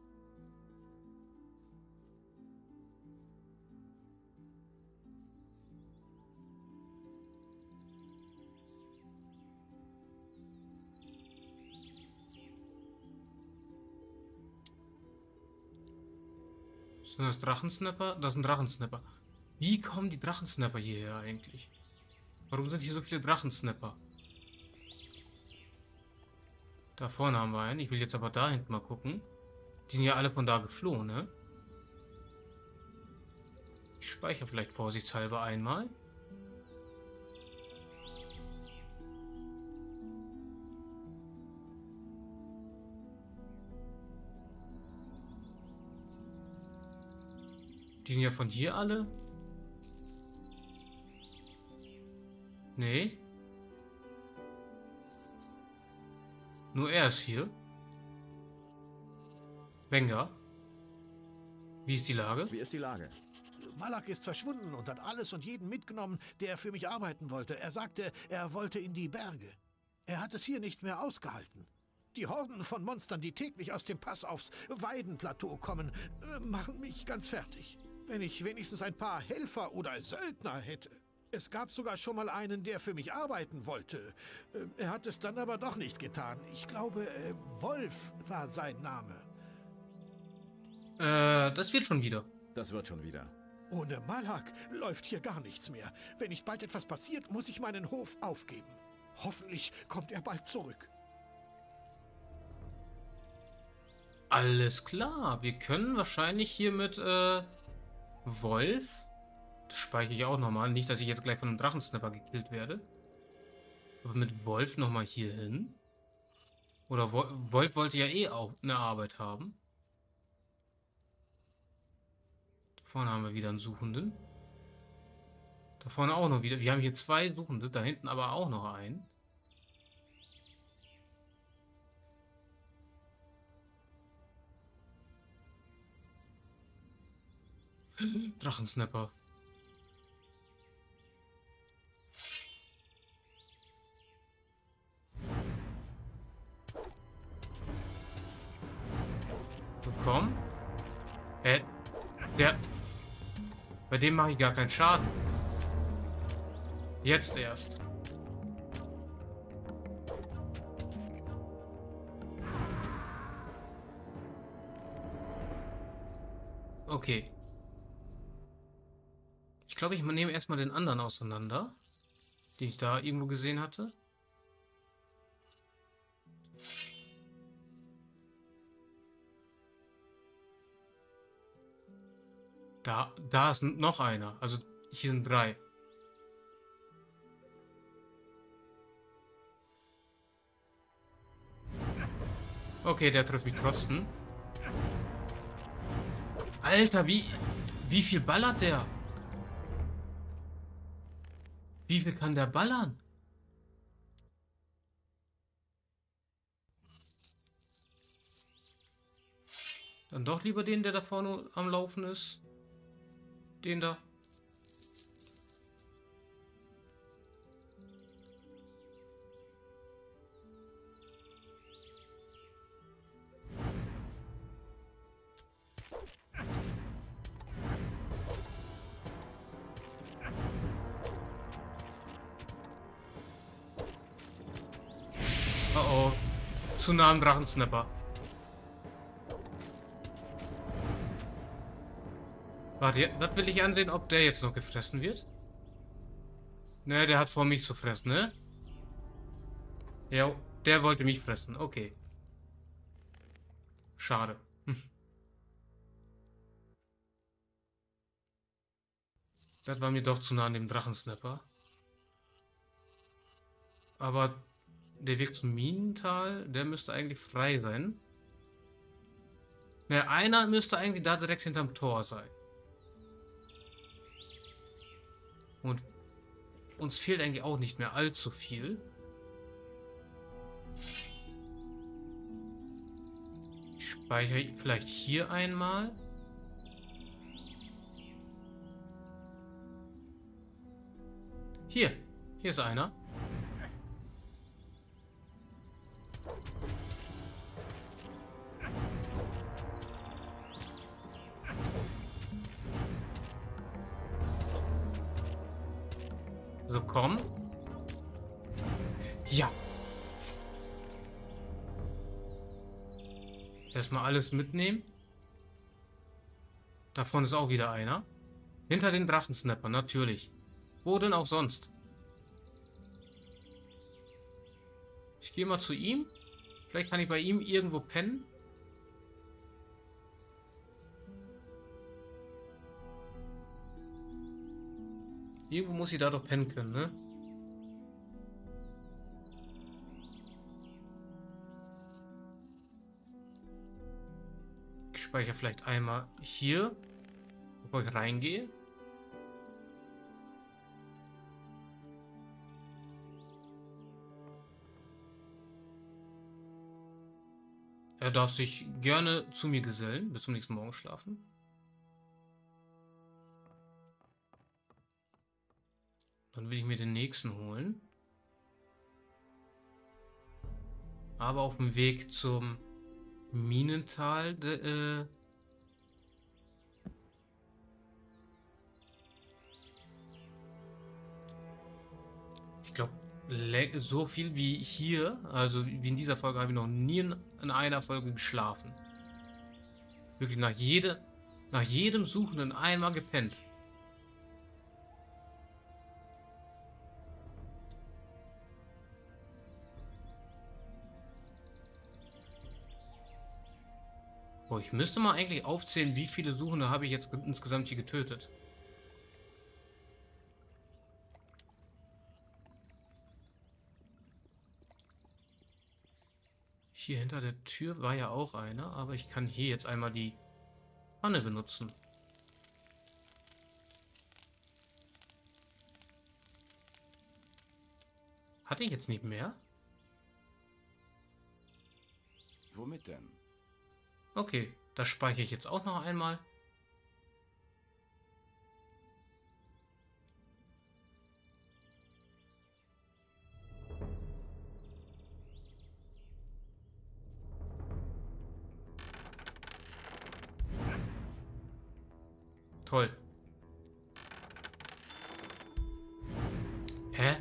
Sind das Drachensnapper? Das sind Drachensnapper. Wie kommen die Drachensnapper hierher eigentlich? Warum sind hier so viele Drachensnapper? Da vorne haben wir einen. Ich will jetzt aber da hinten mal gucken. Die sind ja alle von da geflohen, ne? Ich speichere vielleicht vorsichtshalber einmal. Die sind ja von hier alle. Nee. Nur er ist hier. Wenger. Wie ist die Lage? Wie ist die Lage? Malak ist verschwunden und hat alles und jeden mitgenommen, der für mich arbeiten wollte. Er sagte, er wollte in die Berge. Er hat es hier nicht mehr ausgehalten. Die Horden von Monstern, die täglich aus dem Pass aufs Weidenplateau kommen, machen mich ganz fertig. Wenn ich wenigstens ein paar Helfer oder Söldner hätte. Es gab sogar schon mal einen, der für mich arbeiten wollte. Er hat es dann aber doch nicht getan. Ich glaube, Wolf war sein Name. Das wird schon wieder. Das wird schon wieder. Ohne Malak läuft hier gar nichts mehr. Wenn nicht bald etwas passiert, muss ich meinen Hof aufgeben. Hoffentlich kommt er bald zurück. Alles klar. Wir können wahrscheinlich hier mit Wolf. Das speichere ich auch nochmal. Nicht, dass ich jetzt gleich von einem Drachensnapper gekillt werde. Aber mit Wolf nochmal hier hin. Oder Wolf wollte ja eh auch eine Arbeit haben. Da vorne haben wir wieder einen Suchenden. Da vorne auch noch wieder. Wir haben hier 2 Suchende. Da hinten aber auch noch einen. Drachensnapper. Komm. Bei dem mache ich gar keinen Schaden. Jetzt erst. Okay. Ich glaube, ich nehme erstmal den anderen auseinander, den ich da irgendwo gesehen hatte. Da ist noch einer. Also hier sind 3. Okay, der trifft mich trotzdem. Alter, wie viel ballert der? Wie viel kann der ballern? Dann doch lieber den, der da vorne am Laufen ist. Den da. Oh oh. Zu nah am Drachensnapper. Warte, das will ich ansehen, ob der jetzt noch gefressen wird. Ne, der hat vor, mich zu fressen, ne? Ja, der wollte mich fressen. Okay. Schade. Das war mir doch zu nah an dem Drachensnapper. Aber der Weg zum Minental, der müsste eigentlich frei sein. Ne, einer müsste eigentlich da direkt hinterm Tor sein. Und uns fehlt eigentlich auch nicht mehr allzu viel. Ich speichere vielleicht hier einmal. Hier ist einer. So, komm. Ja. Erstmal alles mitnehmen. Davon ist auch wieder einer. Hinter den Drachensnapper, natürlich. Wo denn auch sonst? Ich gehe mal zu ihm. Vielleicht kann ich bei ihm irgendwo pennen. Irgendwo muss ich da doch pennen können, ne? Ich speichere vielleicht einmal hier, bevor ich reingehe. Er darf sich gerne zu mir gesellen, bis zum nächsten Morgen schlafen. Dann will ich mir den nächsten holen. Aber auf dem Weg zum Minental, ich glaube, so viel wie hier, also wie in dieser Folge, habe ich noch nie in einer Folge geschlafen. Wirklich nach jedem Suchenden einmal gepennt. Boah, ich müsste mal eigentlich aufzählen, wie viele Suchende habe ich jetzt insgesamt hier getötet. Hier hinter der Tür war ja auch einer, aber ich kann hier jetzt einmal die Pfanne benutzen. Hatte ich jetzt nicht mehr? Womit denn? Okay, das speichere ich jetzt auch noch einmal. Toll. Hä?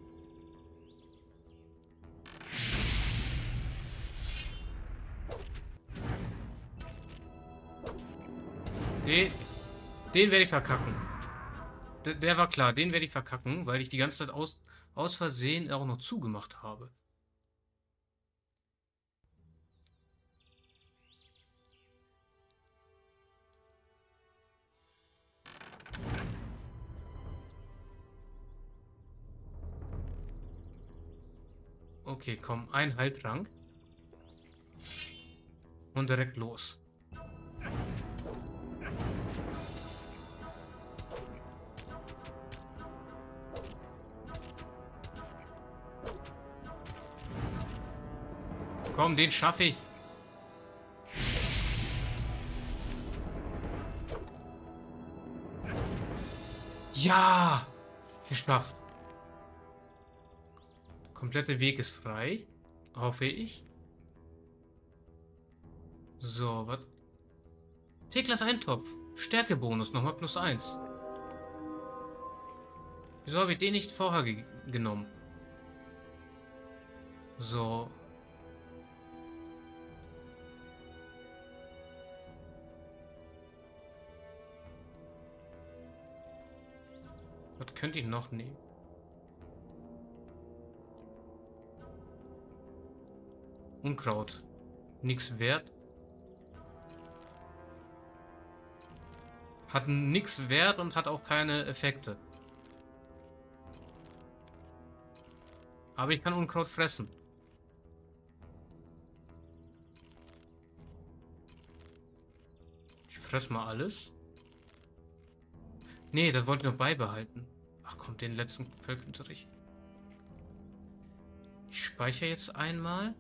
Den werde ich verkacken. Der war klar, den werde ich verkacken, weil ich die ganze Zeit aus Versehen auch noch zugemacht habe. Okay, komm, ein Heiltrank. Und direkt los. Komm, den schaffe ich. Ja! Geschafft. Der komplette Weg ist frei. Hoffe ich. So, was? Teklas Eintopf. Stärkebonus, nochmal +1. Wieso habe ich den nicht vorher genommen? So. Was könnte ich noch nehmen? Unkraut. Nix wert. Hat nix Wert und hat auch keine Effekte. Aber ich kann Unkraut fressen. Ich fress mal alles. Nee, das wollte ich noch beibehalten. Ach komm, den letzten Feldunterricht. Ich speichere jetzt einmal.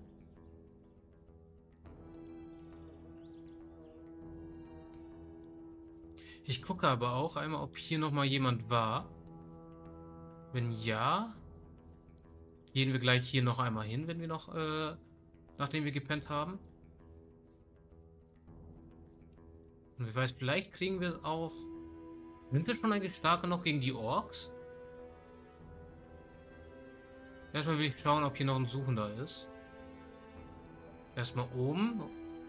Ich gucke aber auch einmal, ob hier nochmal jemand war. Wenn ja, gehen wir gleich hier noch einmal hin, wenn wir noch, nachdem wir gepennt haben. Und wer weiß, vielleicht kriegen wir auch... Sind wir schon eigentlich stark genug gegen die Orks? Erstmal will ich schauen, ob hier noch ein Suchender ist. Erstmal oben.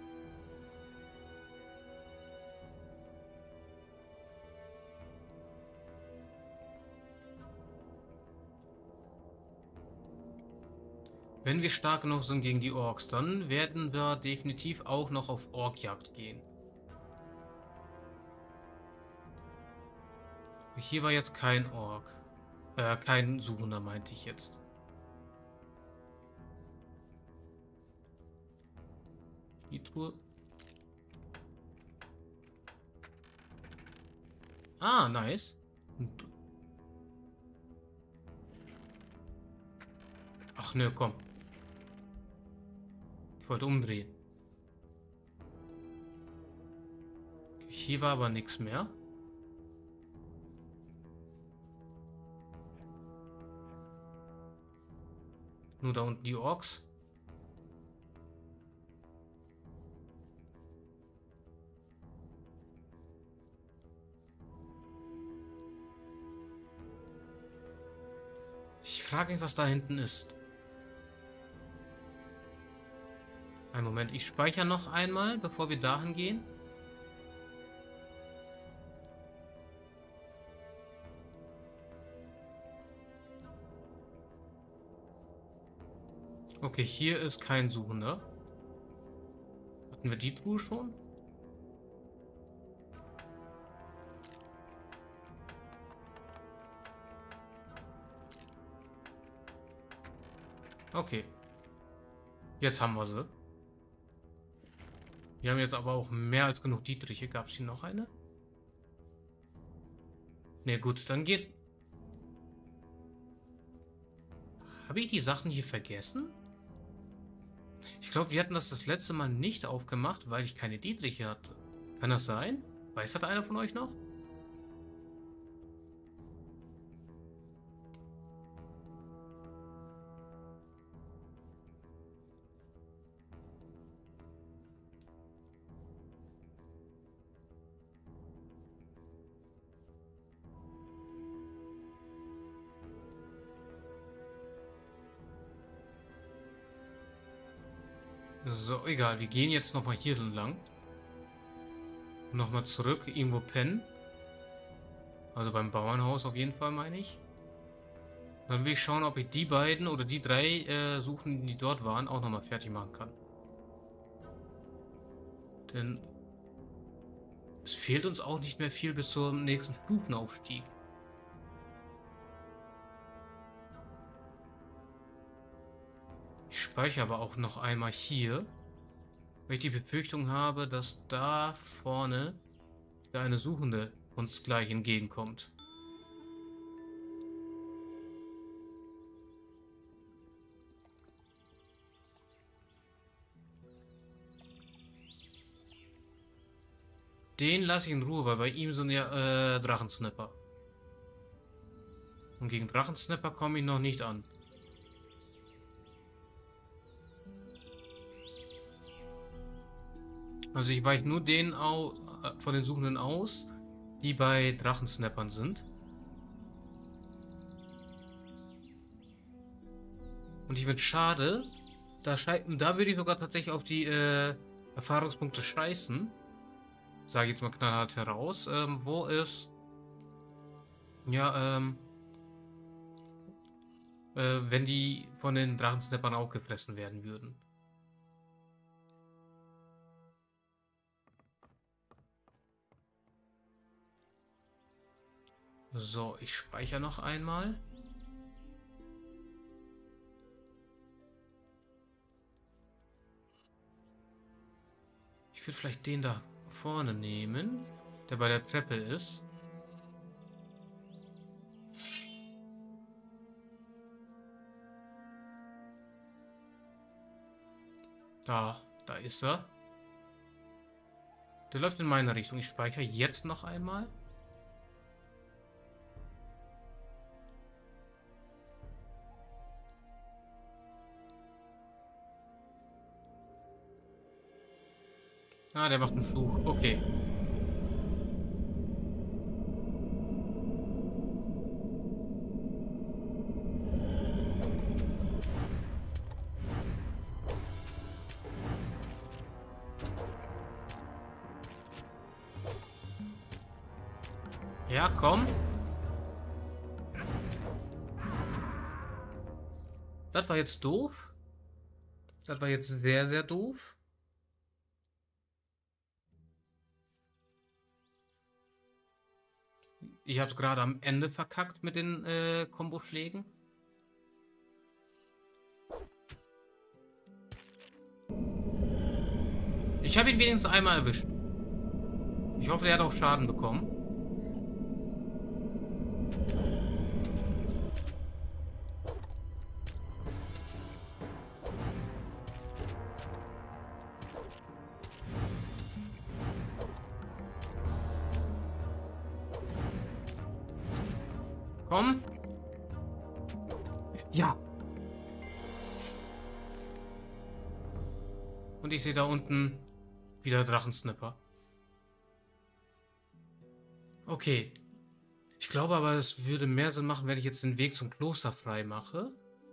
Wenn wir stark genug sind gegen die Orks, dann werden wir definitiv auch noch auf Orkjagd gehen. Hier war jetzt kein Ork. Kein Suchender, meinte ich jetzt. Die Truhe. Ah, nice. Ach ne, komm. Ich wollte umdrehen. Okay, hier war aber nichts mehr. Nur da unten die Orks. Ich frage mich, was da hinten ist. Einen Moment, ich speichere noch einmal, bevor wir dahin gehen. Okay, hier ist kein Suchender. Hatten wir die Truhe schon? Okay. Jetzt haben wir sie. Wir haben jetzt aber auch mehr als genug Dietriche. Gab es hier noch eine? Ne, gut, dann geht... Habe ich die Sachen hier vergessen? Ich glaube, wir hatten das letzte Mal nicht aufgemacht, weil ich keine Dietriche hatte. Kann das sein? Weiß das einer von euch noch? So, egal. Wir gehen jetzt nochmal hier entlang. Nochmal zurück. Irgendwo pennen. Also beim Bauernhaus auf jeden Fall, meine ich. Dann will ich schauen, ob ich die beiden oder die drei Suchen, die dort waren, auch nochmal fertig machen kann. Denn es fehlt uns auch nicht mehr viel bis zum nächsten Stufenaufstieg. Ich speichere aber auch noch einmal hier, weil ich die Befürchtung habe, dass da vorne eine Suchende uns gleich entgegenkommt. Den lasse ich in Ruhe, weil bei ihm sind ja Drachensnapper. Und gegen Drachensnapper komme ich noch nicht an. Also ich weiche nur den von den Suchenden aus, die bei Drachensnappern sind. Und ich finde es schade, da würde ich sogar tatsächlich auf die Erfahrungspunkte scheißen. Sage ich jetzt mal knallhart heraus, wo es ja, wenn die von den Drachensnappern auch gefressen werden würden. So, ich speichere noch einmal. Ich würde vielleicht den da vorne nehmen, der bei der Treppe ist. Da ist er. Der läuft in meine Richtung. Ich speichere jetzt noch einmal. Ah, der macht einen Fluch. Okay. Ja, komm. Das war jetzt doof. Das war jetzt sehr, sehr doof. Ich habe es gerade am Ende verkackt mit den Komboschlägen. Ich habe ihn wenigstens einmal erwischt. Ich hoffe, er hat auch Schaden bekommen. Komm. Ja. Und ich sehe da unten wieder Drachensnipper. Okay. Ich glaube aber, es würde mehr Sinn machen, wenn ich jetzt den Weg zum Kloster frei mache.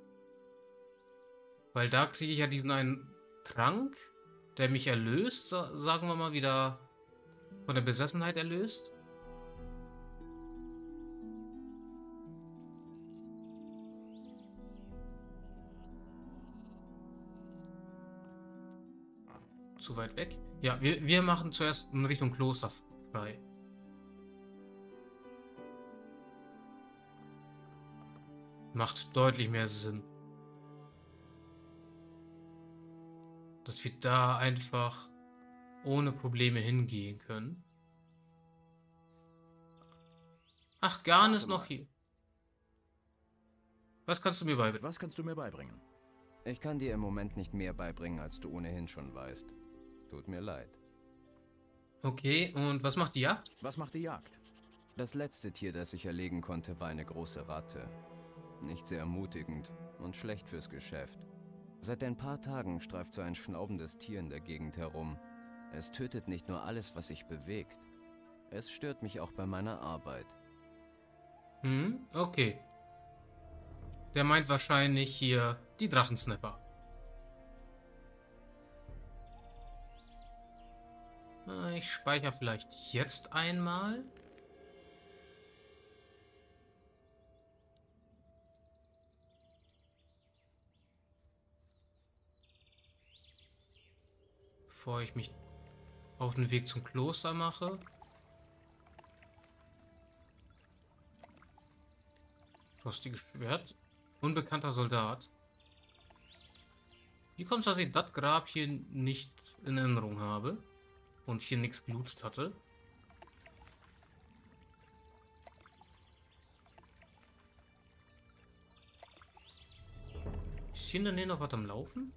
Weil da kriege ich ja diesen einen Trank, der mich erlöst, sagen wir mal, wieder von der Besessenheit erlöst. Zu weit weg. Ja, wir machen zuerst in Richtung Kloster frei. Macht deutlich mehr Sinn. Dass wir da einfach ohne Probleme hingehen können. Ach, Garn ist noch hier. Was kannst du mir beibringen? Was kannst du mir beibringen? Ich kann dir im Moment nicht mehr beibringen, als du ohnehin schon weißt. Tut mir leid. Okay, und was macht die Jagd? Was macht die Jagd? Das letzte Tier, das ich erlegen konnte, war eine große Ratte. Nicht sehr ermutigend und schlecht fürs Geschäft. Seit ein paar Tagen streift so ein schnaubendes Tier in der Gegend herum. Es tötet nicht nur alles, was sich bewegt. Es stört mich auch bei meiner Arbeit. Okay. Der meint wahrscheinlich hier die Drachensnipper. Ich speichere vielleicht jetzt einmal. Bevor ich mich auf den Weg zum Kloster mache. Rostiges Schwert. Unbekannter Soldat. Wie kommt es, dass ich das Grab hier nicht in Erinnerung habe? Und hier nichts gelootet hatte. Ist hier in der Nähe noch was am Laufen?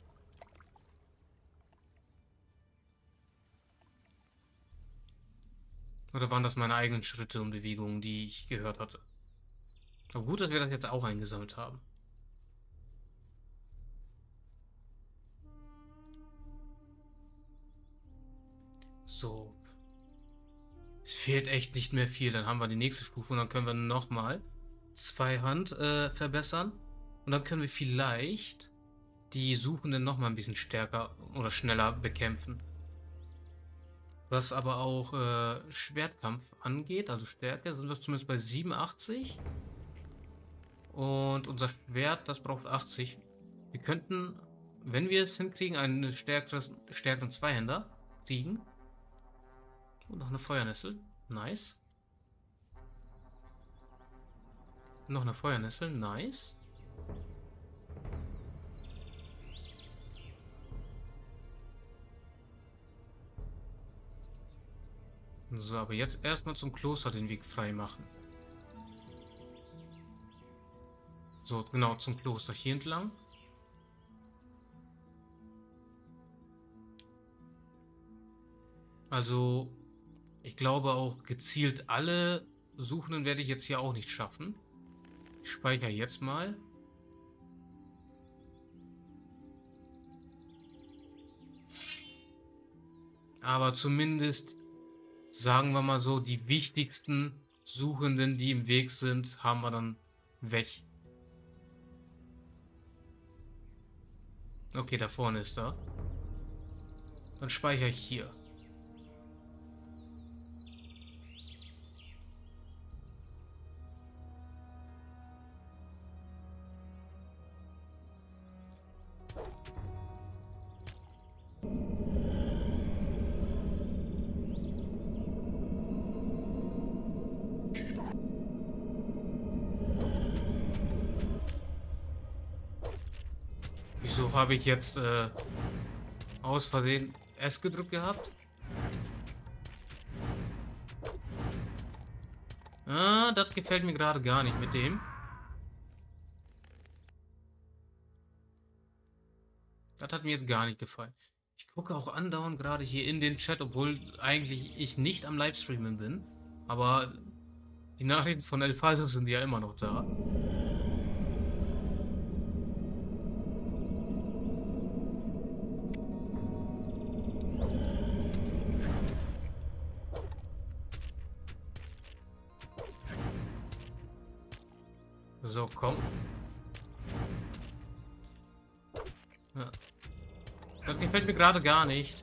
Oder waren das meine eigenen Schritte und Bewegungen, die ich gehört hatte? Aber gut, dass wir das jetzt auch eingesammelt haben. So. Es fehlt echt nicht mehr viel. Dann haben wir die nächste Stufe und dann können wir nochmal Zweihand verbessern. Und dann können wir vielleicht die Suchenden nochmal ein bisschen stärker oder schneller bekämpfen. Was aber auch Schwertkampf angeht, also Stärke, sind wir zumindest bei 87. Und unser Schwert, das braucht 80. Wir könnten, wenn wir es hinkriegen, einen stärkeren Zweihänder kriegen. Und noch eine Feuernessel. Nice. Noch eine Feuernessel. Nice. So, aber jetzt erstmal zum Kloster den Weg frei machen. So, genau, zum Kloster hier entlang. Also, ich glaube auch gezielt alle Suchenden werde ich jetzt hier auch nicht schaffen. Ich speichere jetzt mal. Aber zumindest, sagen wir mal so, die wichtigsten Suchenden, die im Weg sind, haben wir dann weg. Okay, da vorne ist er. Dann speichere ich hier. Wieso habe ich jetzt aus Versehen S gedrückt gehabt? Ah, das gefällt mir gerade gar nicht mit dem. Das hat mir jetzt gar nicht gefallen. Ich gucke auch andauernd gerade hier in den Chat, obwohl eigentlich ich nicht am Livestreamen bin. Aber die Nachrichten von El Falso sind ja immer noch da. So, komm. Ja. Das gefällt mir gerade gar nicht.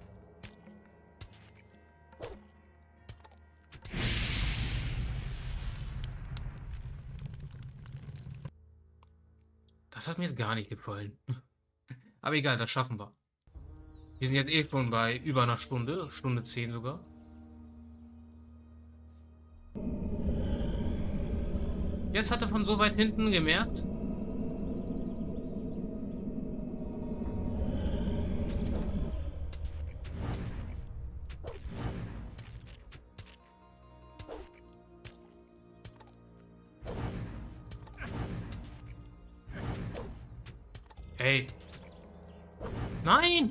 Das hat mir jetzt gar nicht gefallen. Aber egal, das schaffen wir. Wir sind jetzt eh schon bei über einer Stunde. Stunde 10 sogar. Jetzt hat er von so weit hinten gemerkt. Ey. Nein!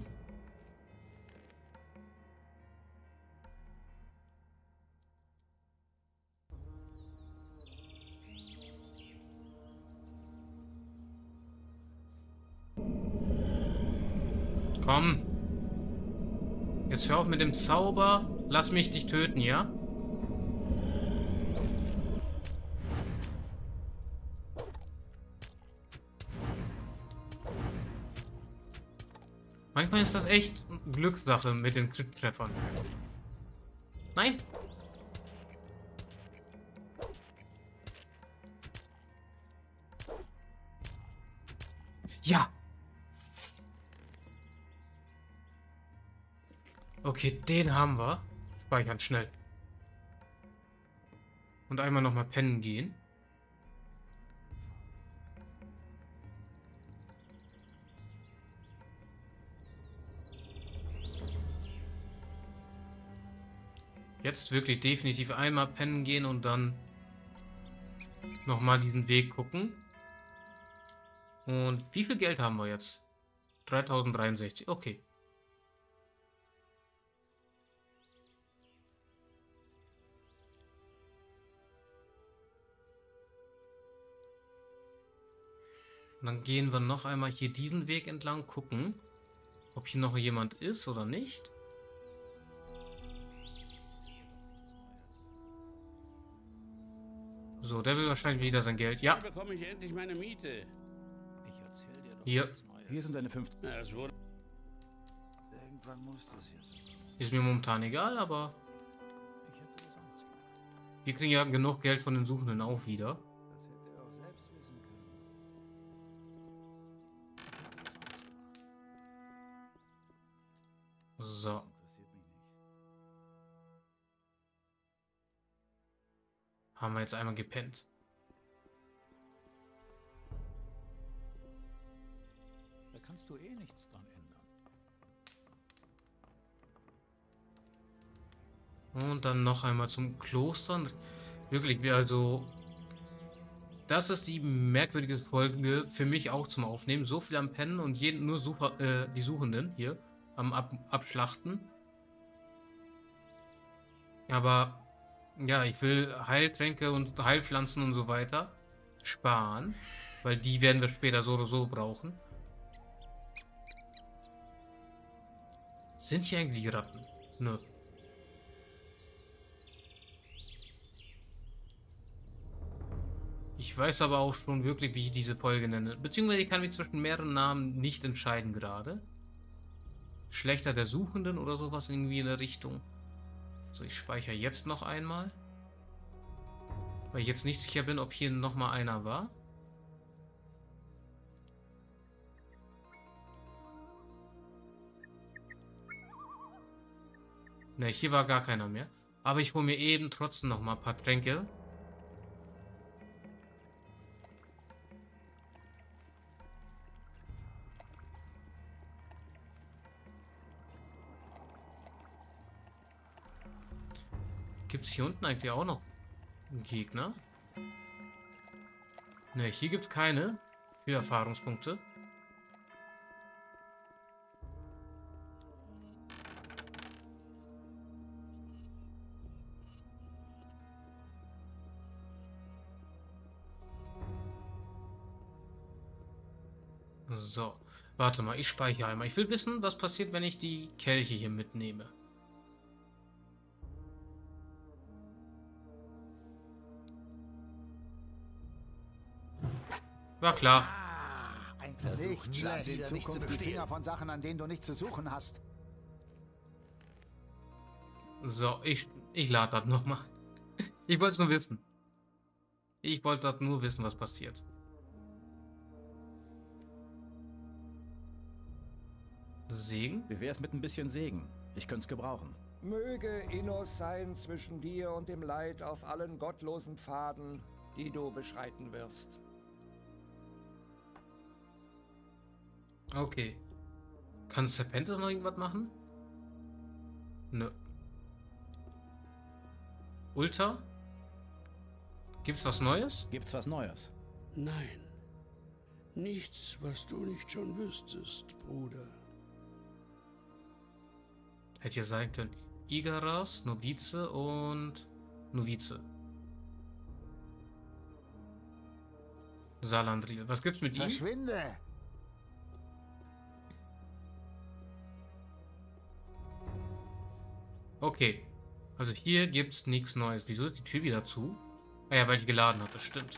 Komm. Jetzt hör auf mit dem Zauber. Lass mich dich töten, ja? Manchmal ist das echt Glückssache mit den Crit-Treffern. Nein! Ja! Okay, den haben wir. Speichern schnell. Und einmal nochmal pennen gehen. Jetzt wirklich definitiv einmal pennen gehen und dann nochmal diesen Weg gucken. Und wie viel Geld haben wir jetzt? 3063, okay. Und dann gehen wir noch einmal hier diesen Weg entlang, gucken, ob hier noch jemand ist oder nicht. So, der will wahrscheinlich wieder sein Geld. Ja. Wie bekomme ich endlich meine Miete? Ich erzähl dir doch Hier. nichts Neues. Hier sind deine 50. Na, es wurde Irgendwann muss das hier so. Ist mir momentan egal, aber Ich hätte das anders gemacht. wir kriegen ja genug Geld von den Suchenden auch wieder. Das hätte er auch selbst wissen können. So. Interessiert mich nicht. Haben wir jetzt einmal gepennt. Da kannst du eh nichts dran ändern. Und dann noch einmal zum Kloster. Wirklich, also das ist die merkwürdige Folge für mich auch zum Aufnehmen. So viel am Pennen und nur die Suchenden hier am Abschlachten. Aber ja, ich will Heiltränke und Heilpflanzen und so weiter sparen, weil die werden wir später so oder so brauchen. Sind hier eigentlich die Ratten? Nö. Ich weiß aber auch schon wirklich, wie ich diese Folge nenne. Beziehungsweise ich kann mich zwischen mehreren Namen nicht entscheiden gerade. Schlechter der Suchenden oder sowas irgendwie in der Richtung. So, ich speichere jetzt noch einmal. Weil ich jetzt nicht sicher bin, ob hier nochmal einer war. Ne, hier war gar keiner mehr. Aber ich hole mir eben trotzdem nochmal ein paar Tränke. Gibt es hier unten eigentlich auch noch einen Gegner? Ne, hier gibt es keine. 4 Erfahrungspunkte. So, warte mal, ich speichere einmal. Ich will wissen, was passiert, wenn ich die Kelche hier mitnehme. War klar. Ein Versucht, nicht lass schlecht. die Zukunft Die stehen. Finger von Sachen, an denen du nichts zu suchen hast. So, ich lade das nochmal. Ich wollte es nur wissen. Ich wollte das nur wissen, was passiert. Segen? Wie wär's mit ein bisschen Segen? Ich könnte es gebrauchen. Möge Innos sein zwischen dir und dem Leid auf allen gottlosen Pfaden, die du beschreiten wirst. Okay. Kann Serpentis noch irgendwas machen? Nö. Ulta? Gibt's was Neues? Gibt's was Neues? Nein. Nichts, was du nicht schon wüsstest, Bruder. Hätte ja sein können. Igaras, Novize und Novize. Salandril. Was gibt's mit ihm? Verschwinde! Okay. Also hier gibt's nichts Neues. Wieso ist die Tür wieder zu? Ah ja, weil ich geladen hatte, stimmt.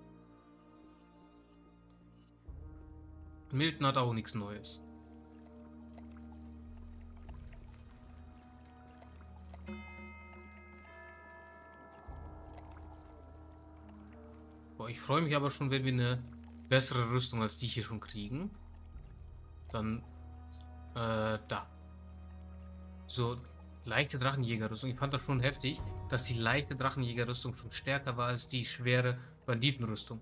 Milton hat auch nichts Neues. Boah, ich freue mich aber schon, wenn wir eine bessere Rüstung als die hier schon kriegen. Dann, da. So, leichte Drachenjägerrüstung. Ich fand das schon heftig, dass die leichte Drachenjägerrüstung schon stärker war als die schwere Banditenrüstung.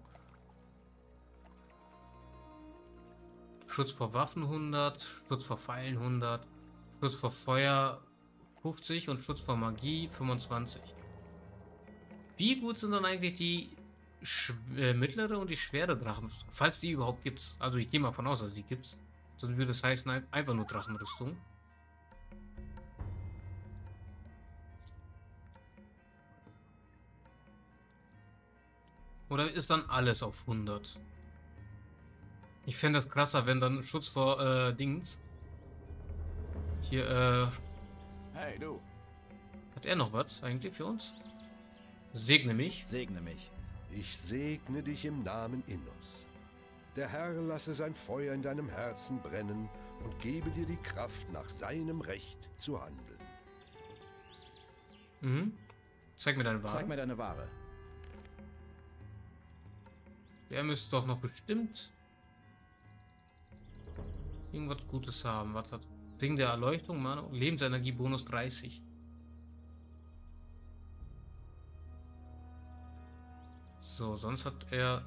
Schutz vor Waffen 100, Schutz vor Pfeilen 100, Schutz vor Feuer 50 und Schutz vor Magie 25. Wie gut sind dann eigentlich die mittlere und die schwere Drachenrüstung? Falls die überhaupt gibt. Also ich gehe mal von aus, dass die gibt. Sonst würde es heißen, einfach nur Drachenrüstung. Oder ist dann alles auf 100? Ich fände das krasser, wenn dann Schutz vor Dings. Hier, Hey, du. hat er noch was eigentlich für uns? Segne mich. Segne mich. Ich segne dich im Namen Innos. Der Herr lasse sein Feuer in deinem Herzen brennen und gebe dir die Kraft, nach seinem Recht zu handeln. Mhm. Zeig mir deine Ware. Zeig mir deine Ware. Der müsste doch noch bestimmt irgendwas Gutes haben. Was hat? Ring der Erleuchtung, Mann. Lebensenergie Bonus 30. So, sonst hat er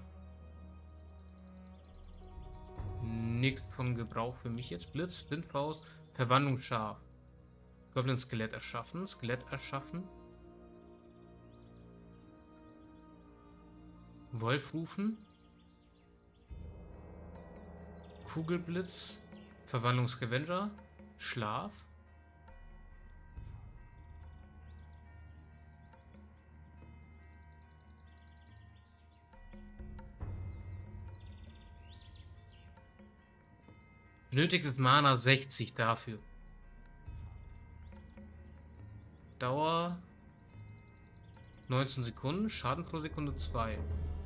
nichts von Gebrauch für mich jetzt. Blitz, Windfaust, Verwandlung scharf. Goblin Skelett erschaffen. Skelett erschaffen. Wolf rufen. Kugelblitz. Verwandlungsgevenger. Schlaf. Benötigtes Mana 60 dafür. Dauer 19 Sekunden, Schaden pro Sekunde 2.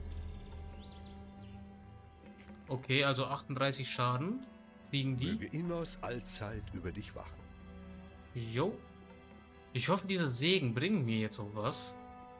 Okay, also 38 Schaden kriegen die. Möge Innos allzeit über dich wachen. Jo. Ich hoffe, diese Segen bringen mir jetzt auch was.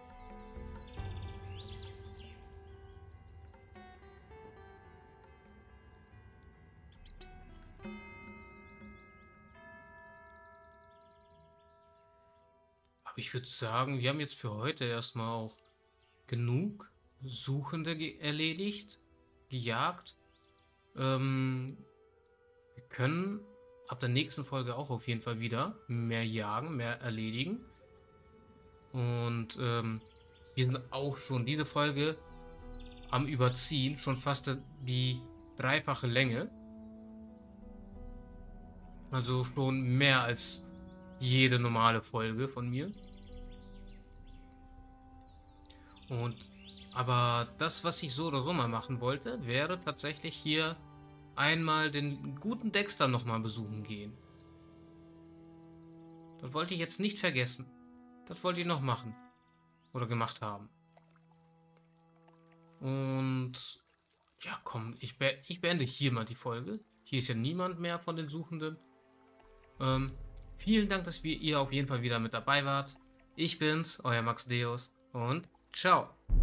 Aber ich würde sagen, wir haben jetzt für heute erstmal auch genug Suchende erledigt, gejagt. Wir können ab der nächsten Folge auch auf jeden Fall wieder mehr jagen, mehr erledigen. Und wir sind auch schon diese Folge am Überziehen, schon fast die dreifache Länge. Also schon mehr als jede normale Folge von mir. Aber das, was ich so oder so mal machen wollte, wäre tatsächlich hier einmal den guten Dexter nochmal besuchen gehen. Das wollte ich jetzt nicht vergessen. Das wollte ich noch machen. Oder gemacht haben. Und ja, komm, ich beende hier mal die Folge. Hier ist ja niemand mehr von den Suchenden. Vielen Dank, dass ihr auf jeden Fall wieder mit dabei wart. Ich bin's, euer Max Deus und ciao.